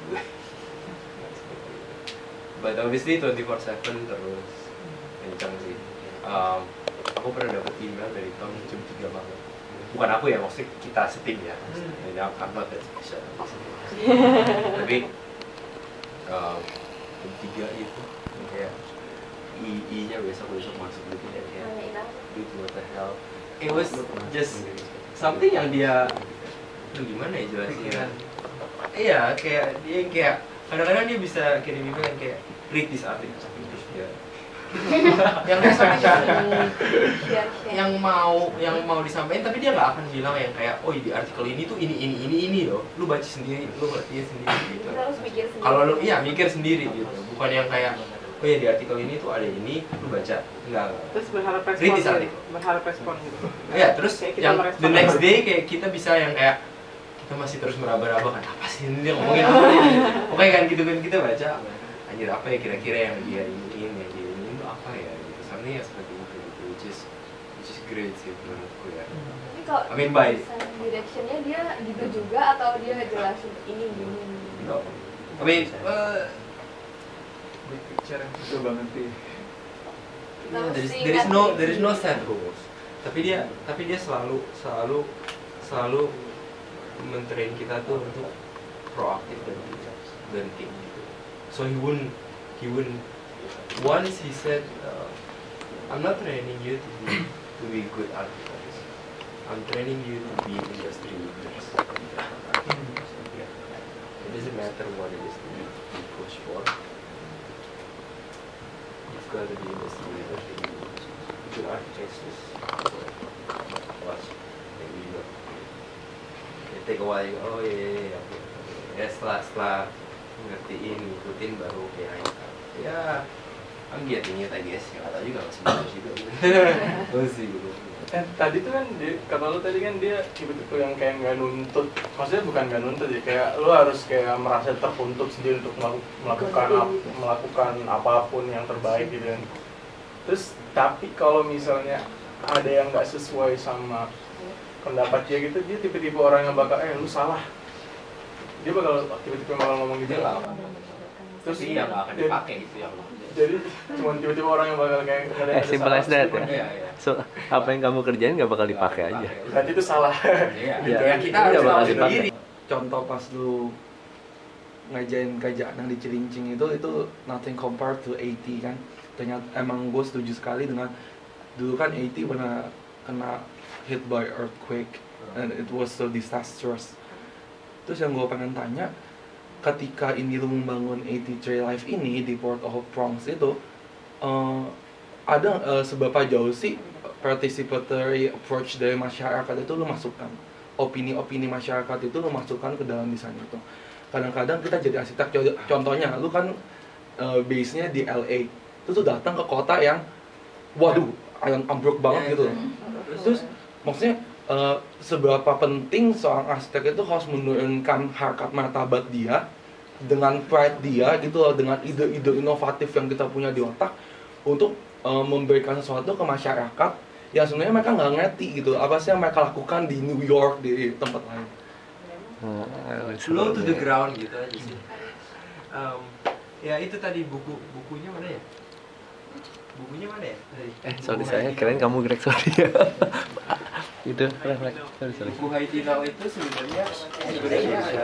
But obviously twenty-four seven terus kencang sih. Um, aku pernah dapat email dari Thom jam tiga malam. Bukan aku ya, maksudnya kita setim ya. Jadi aku I'm not that special. Tapi um, jam tiga itu kayak I I-nya besok-besok masuk gitu ya, kayak gitu, what the hell. It was just something yang dia, lu gimana ya jelasinnya? Iya, kayak dia yang kayak kadang-kadang dia bisa kirim email yang kayak read this article, terus dia yang misalnya yang, yang mau yang mau disampaikan, tapi dia nggak akan bilang yang kayak, oh di artikel ini tuh ini ini ini ini loh, lu baca sendiri, lu ngerti sendiri gitu. Kalau lu iya mikir sendiri gitu, bukan yang kayak, oh ya di artikel ini tuh ada ini, lu baca, enggak. Terus berharap respon, kritis artikel. berharap respon gitu. Ya terus yang the next day kayak kita bisa yang kayak kita masih terus meraba-raba kan, apa sih ini dia ngomongin apa nih? Pokoknya kan gitu kan kita baca, anjir apa ya kira-kira yang dia ini yang dia ini itu apa ya? Gitu. Something ya seperti itu gitu, which is which is great sih menurutku ya. Tapi kalau I mean by directionnya dia gitu juga atau dia jelasin ini gini? no. I mean uh, big picture yang coba ngerti. yeah, there is there is no there is no set goals. Tapi dia tapi dia selalu selalu selalu mentrain kita tuh untuk proaktif dan dan tim gitu. So he wouldn't he wouldn't once he said uh, I'm not training you to be to be good architects. I'm training you to be industry leaders. Yeah. It doesn't matter what it is that you, you push for. You've got to be industry leaders. Good architects is what maybe you know. It take a while. You go, oh yeah, yeah, yeah. Okay. Ya setelah setelah ngertiin, ngikutin baru oke okay, ya. I'm getting it I guess. Nggak tahu juga masih bagus juga. Masih gitu. Eh, tadi tuh kan dia, kata lu tadi kan dia tipe-tipe yang kayak nggak nuntut, maksudnya bukan nggak nuntut ya, kayak lu harus kayak merasa tertuntut sendiri untuk melakukan ap, melakukan apapun yang terbaik gitu kan. Terus tapi kalau misalnya ada yang nggak sesuai sama pendapat dia gitu, dia tipe-tipe orang yang bakal eh lu salah, dia bakal tipe-tipe bakal ngomong gitu nggak? Terus iya nggak akan dipakai gitu ya. Jadi cuma tiba-tiba orang yang bakal kayak nggak ada Eh, simple as that ya. Iya, iya. So, apa yang kamu kerjain nggak bakal dipakai aja. berarti itu salah. Iya, Iya. ya kita Iya, harus bakal tahu dipakai. sendiri. Contoh pas lu ngajain kerjaan yang di Cilincing itu itu nothing compared to A T kan. Ternyata emang gue setuju sekali dengan dulu kan A T pernah kena hit by earthquake and it was so disastrous. Terus yang gue pengen tanya, ketika ini lu membangun A T Tree Life ini di Port-au-Prince itu uh, ada uh, seberapa jauh sih participatory approach dari masyarakat itu lu masukkan, opini-opini masyarakat itu lu masukkan ke dalam desain itu. Kadang-kadang kita jadi arsitek, contohnya lu kan uh, base-nya di L A, terus lu datang ke kota yang waduh yang ambruk banget gitu. Terus maksudnya uh, seberapa penting seorang arsitek itu harus menurunkan harkat martabat dia dengan pride dia gitu loh, dengan ide-ide inovatif yang kita punya di otak untuk uh, memberikan sesuatu ke masyarakat yang sebenarnya mereka nggak ngerti gitu apa sih yang mereka lakukan di New York, di tempat lain. Slow to the ground gitu aja sih. Um, ya itu tadi buku bukunya mana ya? Bukunya mana ya? Tadi. Eh, sorry saya kirain kamu Greg, sorry. Itu, Greg, Greg. Sorry, sorry. Buku Haiti Now itu sebenarnya sebenarnya ada.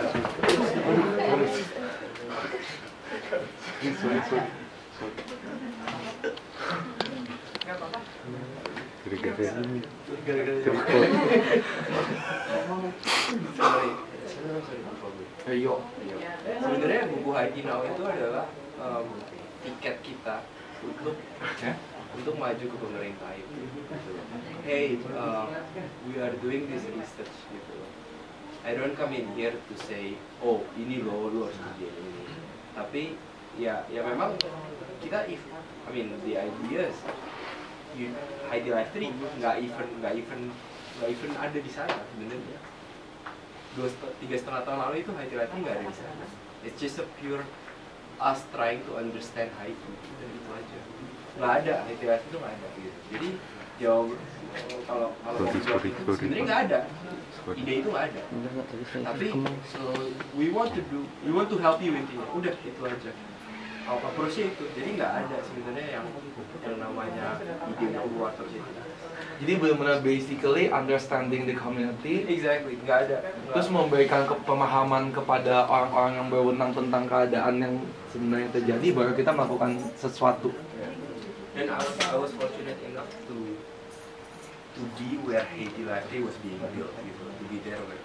Ayo. Sebenarnya buku Haiti Now itu adalah um, tiket kita untuk untuk maju ke pemerintah itu. Hey, uh, we are doing this research gitu. I don't come in here to say, oh ini loh, lo harus kerjain ini. Tapi ya ya memang kita if I mean the ideas you Haiti Life three nggak even nggak even nggak even ada di sana sebenarnya. Dua tiga setengah tahun lalu itu Haiti Life three nggak ada di sana. It's just a pure us trying to understand Haiti dan itu aja. Nggak ada Haiti Life itu nggak ada gitu. Jadi jawab kalau kalau sebenarnya nggak ada. Ide itu nggak ada. Tapi so we want to do we want to help you with it. Udah itu aja. Apa approach-nya itu. Jadi nggak ada sebenarnya yang yang namanya ide keluar terus itu. Jadi benar-benar basically understanding the community. Exactly, nggak ada. Terus memberikan ke pemahaman kepada orang-orang yang berwenang tentang keadaan yang sebenarnya terjadi, baru kita melakukan sesuatu. Dan I was, I was fortunate enough to to be where Haiti Life Day was being built, gitu, to be there where.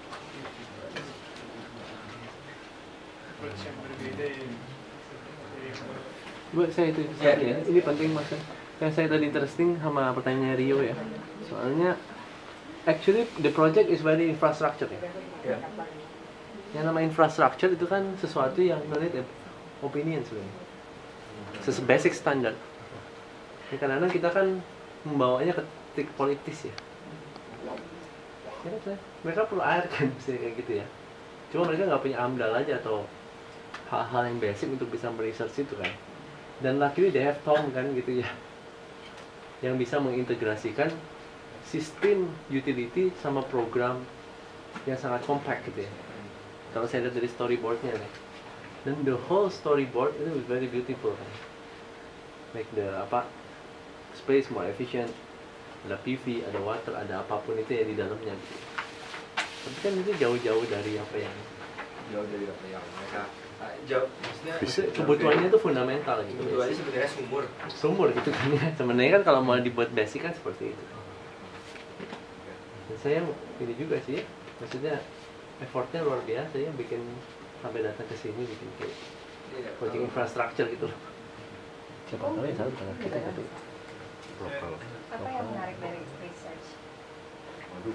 Approach yang berbeda ya dari Coba saya itu, itu Yeah. ya. Ini penting mas. Yang saya tadi interesting sama pertanyaan Rio ya. Soalnya actually the project is very infrastructure ya. Yeah. Yang nama infrastructure itu kan sesuatu yang relate opinion sebenarnya. Ses basic standard. Ya, kadang-kadang kita kan membawanya ke titik politis ya. Ya kan, mereka perlu air kan, misalnya kayak gitu ya. Cuma mereka nggak punya amdal aja atau hal-hal yang basic untuk bisa meresearch itu kan. Dan luckily they have Thom kan gitu ya, yang bisa mengintegrasikan sistem utility sama program yang sangat compact gitu ya. Kalau saya lihat dari storyboardnya nih, dan the whole storyboard itu very beautiful kan. Make the apa space more efficient, ada P V, ada water, ada apapun itu ya di dalamnya gitu. Tapi kan itu jauh-jauh dari apa yang Jauh dari apa yang mereka ah, jauh, maksudnya kebutuhannya itu fundamental gitu. kebutuhannya sebenarnya sumur. Sumur gitu kan ya. Sebenarnya kan kalau mau dibuat basic kan seperti itu. Dan saya ini juga sih, maksudnya effortnya luar biasa ya bikin sampai datang ke sini bikin kayak project infrastructure gitu loh. Siapa tahu ya salah bukan kita tapi lokal. Apa yang menarik dari research? Waduh.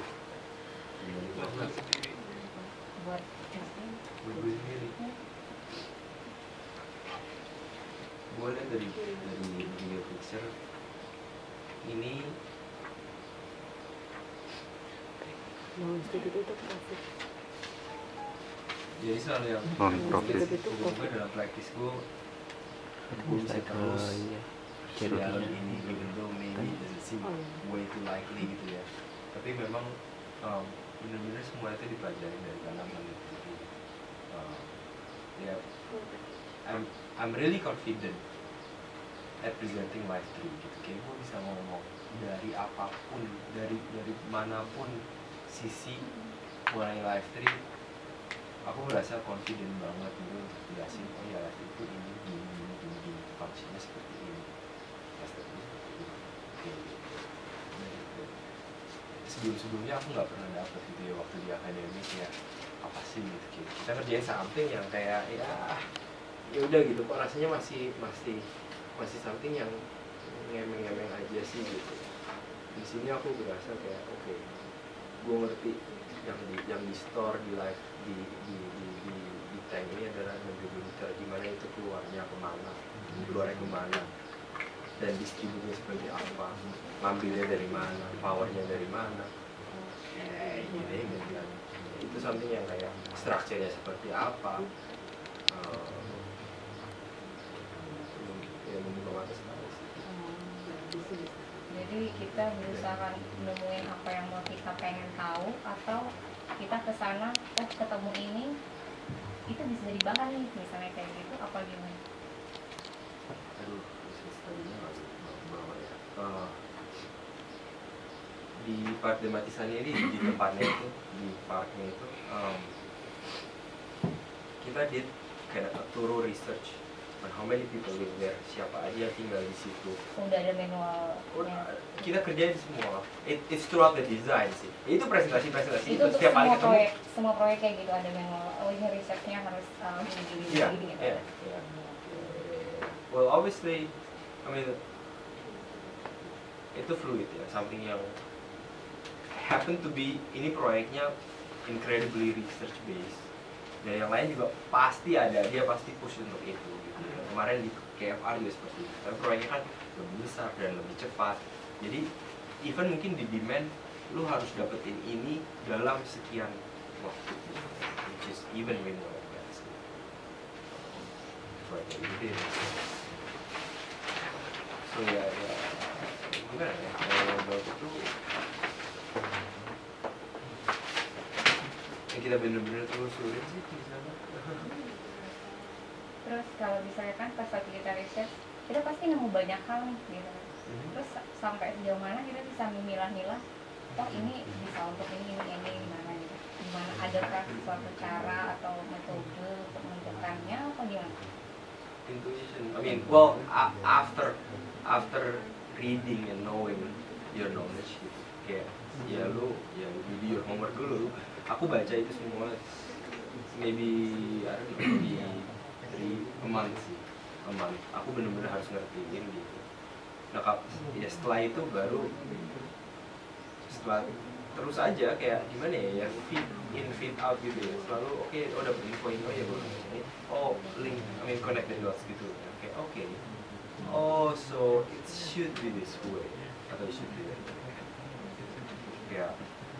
Buat Buat gue sendiri. Gue lihat dari dari video picture ini jadi selalu yang Non-profit. gue dalam praktis gue gue bisa terus di dalam ini even though maybe doesn't seem way too likely gitu ya, tapi memang um, benar-benar semua itu dipelajari dari dalam gitu. Uh, ya, yeah, I'm I'm really confident at presenting live stream gitu. Kayak gue bisa ngomong dari apapun, dari dari manapun sisi mulai live stream. Aku merasa confident banget gitu untuk jelasin, oh ya live itu ini gini gini gini gini, fungsinya seperti ini, aspeknya seperti ini. Sebelum-sebelumnya aku nggak pernah dapet gitu ya waktu di akademik ya, apa sih gitu, gitu. Kita kerjain something yang kayak ya ya udah gitu, kok rasanya masih masih masih something yang ngemeng-ngemeng aja sih gitu. Di sini aku berasa kayak oke, okay, gue ngerti yang di yang di store di live di di di di, di tank ini adalah non-governmental, gimana itu keluarnya kemana, keluarnya kemana, dan distribusinya seperti apa, ngambilnya dari mana, powernya dari mana, eh gini gitu kan. Itu something yang kayak strukturnya seperti apa, uh, ya membuka mata sekali sih. Jadi kita berusaha menemuin apa yang mau kita pengen tahu, atau kita ke sana, oh ketemu ini, itu bisa jadi bahan nih, misalnya kayak gitu, apa gimana? Aduh, tadinya nggak bawa ya. Uh, di part dematisannya ini di tempatnya itu, di parknya itu, um, kita did kayak a thorough research on how many people live there, siapa aja yang tinggal di situ. Udah ada manual. Udah, kita kerjain semua. It, it's throughout the design sih. Itu presentasi-presentasi Itu itu untuk setiap kali semua ketemu. proyek, semua proyek kayak gitu ada manual. Oh ini researchnya harus uh, gini-gini Iya, gini gitu. iya, iya. Well, obviously, I mean, itu fluid ya, something yang happen to be, ini proyeknya incredibly research based. Dan yang lain juga pasti ada, dia pasti push untuk itu gitu. Kemarin di K F R juga seperti itu, tapi proyeknya kan lebih besar dan lebih cepat. Jadi even mungkin di demand, lu harus dapetin ini dalam sekian waktu, which is even way more advanced. Proyek ini. So ya, ya gimana ya, kalau buat itu yang kita bener-bener telusurin sih di sana. Terus kalau misalnya kan pas lagi kita riset, kita pasti nemu banyak hal nih gitu. Terus sampai sejauh mana kita bisa memilah-milah, oh ini bisa untuk ini, ini, ini, gimana gitu. Gimana, adakah suatu cara atau metode untuk menentukannya, apa gimana? Intuition, I mean, well, after after reading and knowing your knowledge gitu, kayak ya lu, ya lu do your homework dulu. Aku baca itu semua, maybe I don't know, maybe three a month sih. a month. Aku bener-bener harus ngertiin gitu. Nah kap, ya setelah itu baru setelah terus aja kayak gimana ya, ya feed in feed out gitu ya, selalu oke okay, oh dapet info-info ya gue ini oh link I mean connect the dots gitu kayak oke okay. Oh so it should be this way atau it should be that way ya,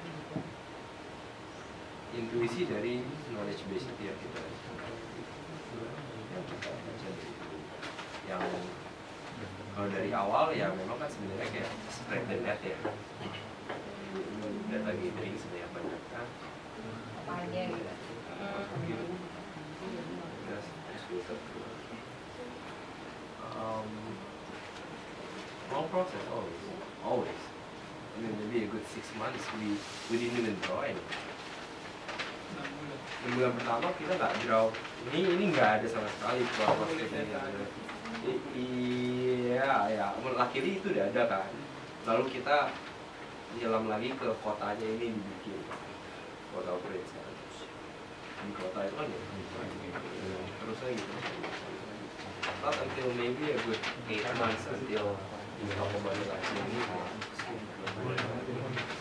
intuisi dari knowledge base itu yang kita yang kita baca dari dulu, yang kalau dari awal ya memang kan sebenarnya kayak spread the net ya, data gathering sebanyak banyaknya apa aja gitu. Terus terus filter through. Um, long process always, always. I mean maybe a good six months we we didn't even draw anything. Di bulan pertama kita nggak draw, ini ini nggak ada sama sekali proses ini. Iya ya, luckily itu udah ada kan. Lalu kita nyelam lagi ke kotanya ini dibikin Port-au-Prince kan. Di kota itu kan ya terus lagi not until maybe a good eight months until di Kabupaten lagi ini